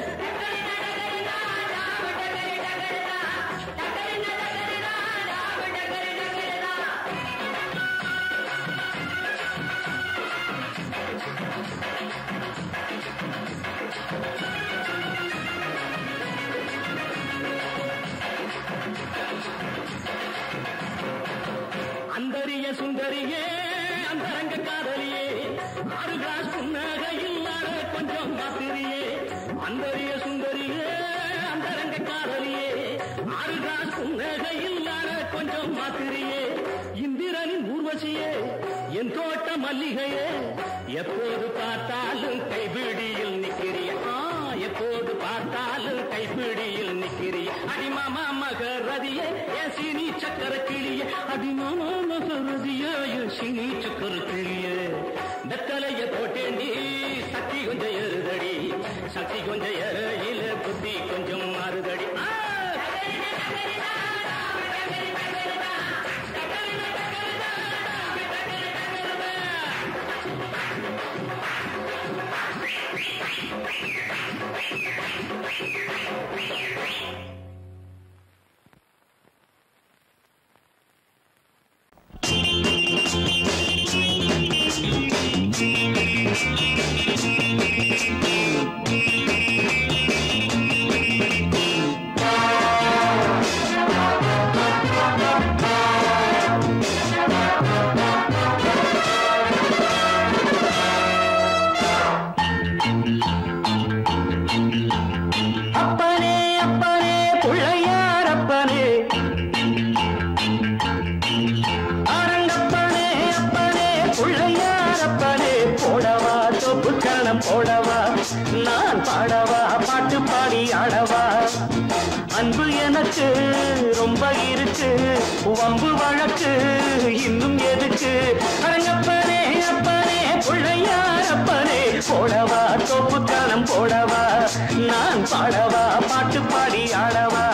B: அந்தரிய சுந்தரியே அந்தரங்க காதலியே ஆறு கிளாஸ் புன்னகையில் கொஞ்சம் மாத்திரியே அந்தரிய சுந்தரியே அந்தரங்க காதலியே ஆறு கிளாஸ் புன்னகையில் கொஞ்சம் மாத்திரியே இந்திரனின் ஊர்வசியே என் தோட்ட மல்லிகையே எப்போது பார்த்தாலும் கைபிடியில் நிற்கிறிய எப்போது பார்த்தாலும் கைப்பிடியில் நிற்கிறிய அடிமாமா மக ரதியே என் சீனி சக்கர கிளிய அடிமாமா மக ரதியே என் சீனி சக்கர கிளிய வெத்தலைய போட்டேண்டி சக்தி கொஞ்சம் ஏறுதடி சக்தி கொஞ்சம் ஏறையில புத்தி கொஞ்சம் மாறுதடி போடவா நான் பாடவா பாட்டு பாடி ஆடவா அன்பு எனக்கு ரொம்ப இருக்கு வம்பு வழக்கு இன்னும் எதுக்கு அரங்கப்பனே அப்பனே பிள்ளையார் அப்பனே போடவா தோப்பு காலம் போடவா நான் பாடவா பாட்டு பாடி ஆடவா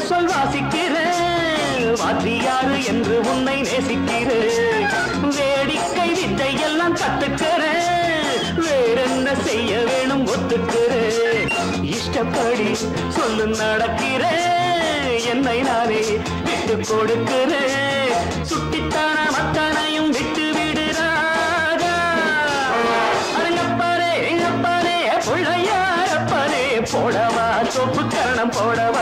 D: சொல் வாசிக்கிறேன் வாத்தியாரு என்று உன்னை நேசிக்கிறேன் வேடிக்கை வித்தை எல்லாம் கத்துக்கிறேன் வேறென்ன செய்ய வேணும் ஒத்துக்கிறேன் இஷ்டப்படி சொல்லு நடக்கிறேன் என்னை நானே விட்டு கொடுக்கிறேன் சுட்டித்தான மத்தனையும் விட்டு விடுறாரா அரங்கப்பாரே எங்கப்பாரே பிள்ளையாரப்பாரே போடவா சொப்பு கரணம் போடவா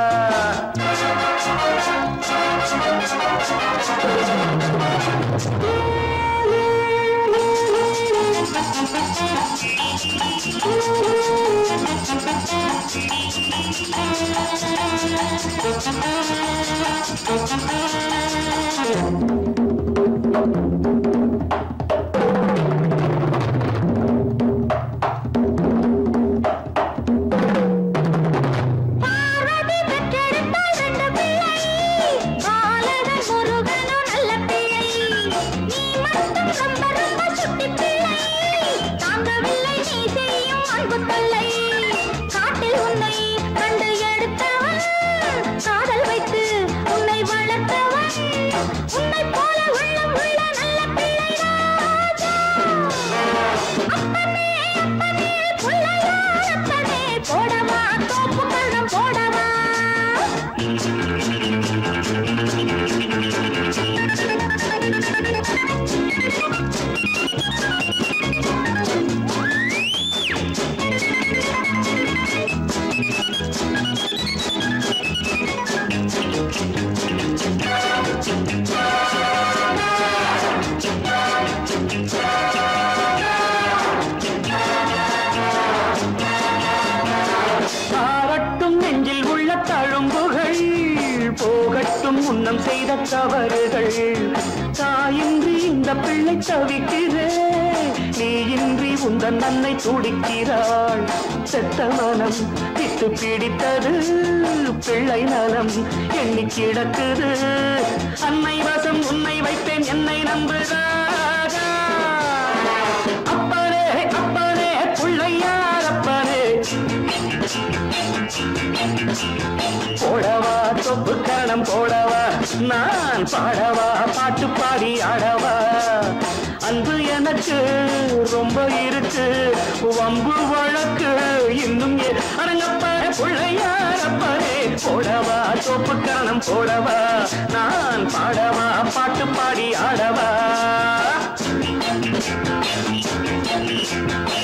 D: முன்னம் செய்த தவறுகள் தாயின்றி இந்த பிள்ளை தவிக்கிறேன் நீ இன்றி உந்தன் அன்னை துடிக்கிறாள் செத்த மனம் விட்டு பிடித்தது பிள்ளை நலம் எண்ணி கிடக்குது அன்னை வசம் உன்னை வைப்பேன் என்னை நம்புகிறாரா அப்பனே அப்பனே பிள்ளையார் அப்பனே போடவா தொப்பு கரணம் போடவா நான் பாடவா பாட்டு பாடி ஆடவா அன்பு எனக்கு ரொம்ப இருக்கு வம்பு வழக்கு இன்னும் அரங்கப்ப பிள்ளையாரப்பரே போடவா தொப்பு கரணம் போடவா நான் பாடவா பாட்டு பாடி ஆடவா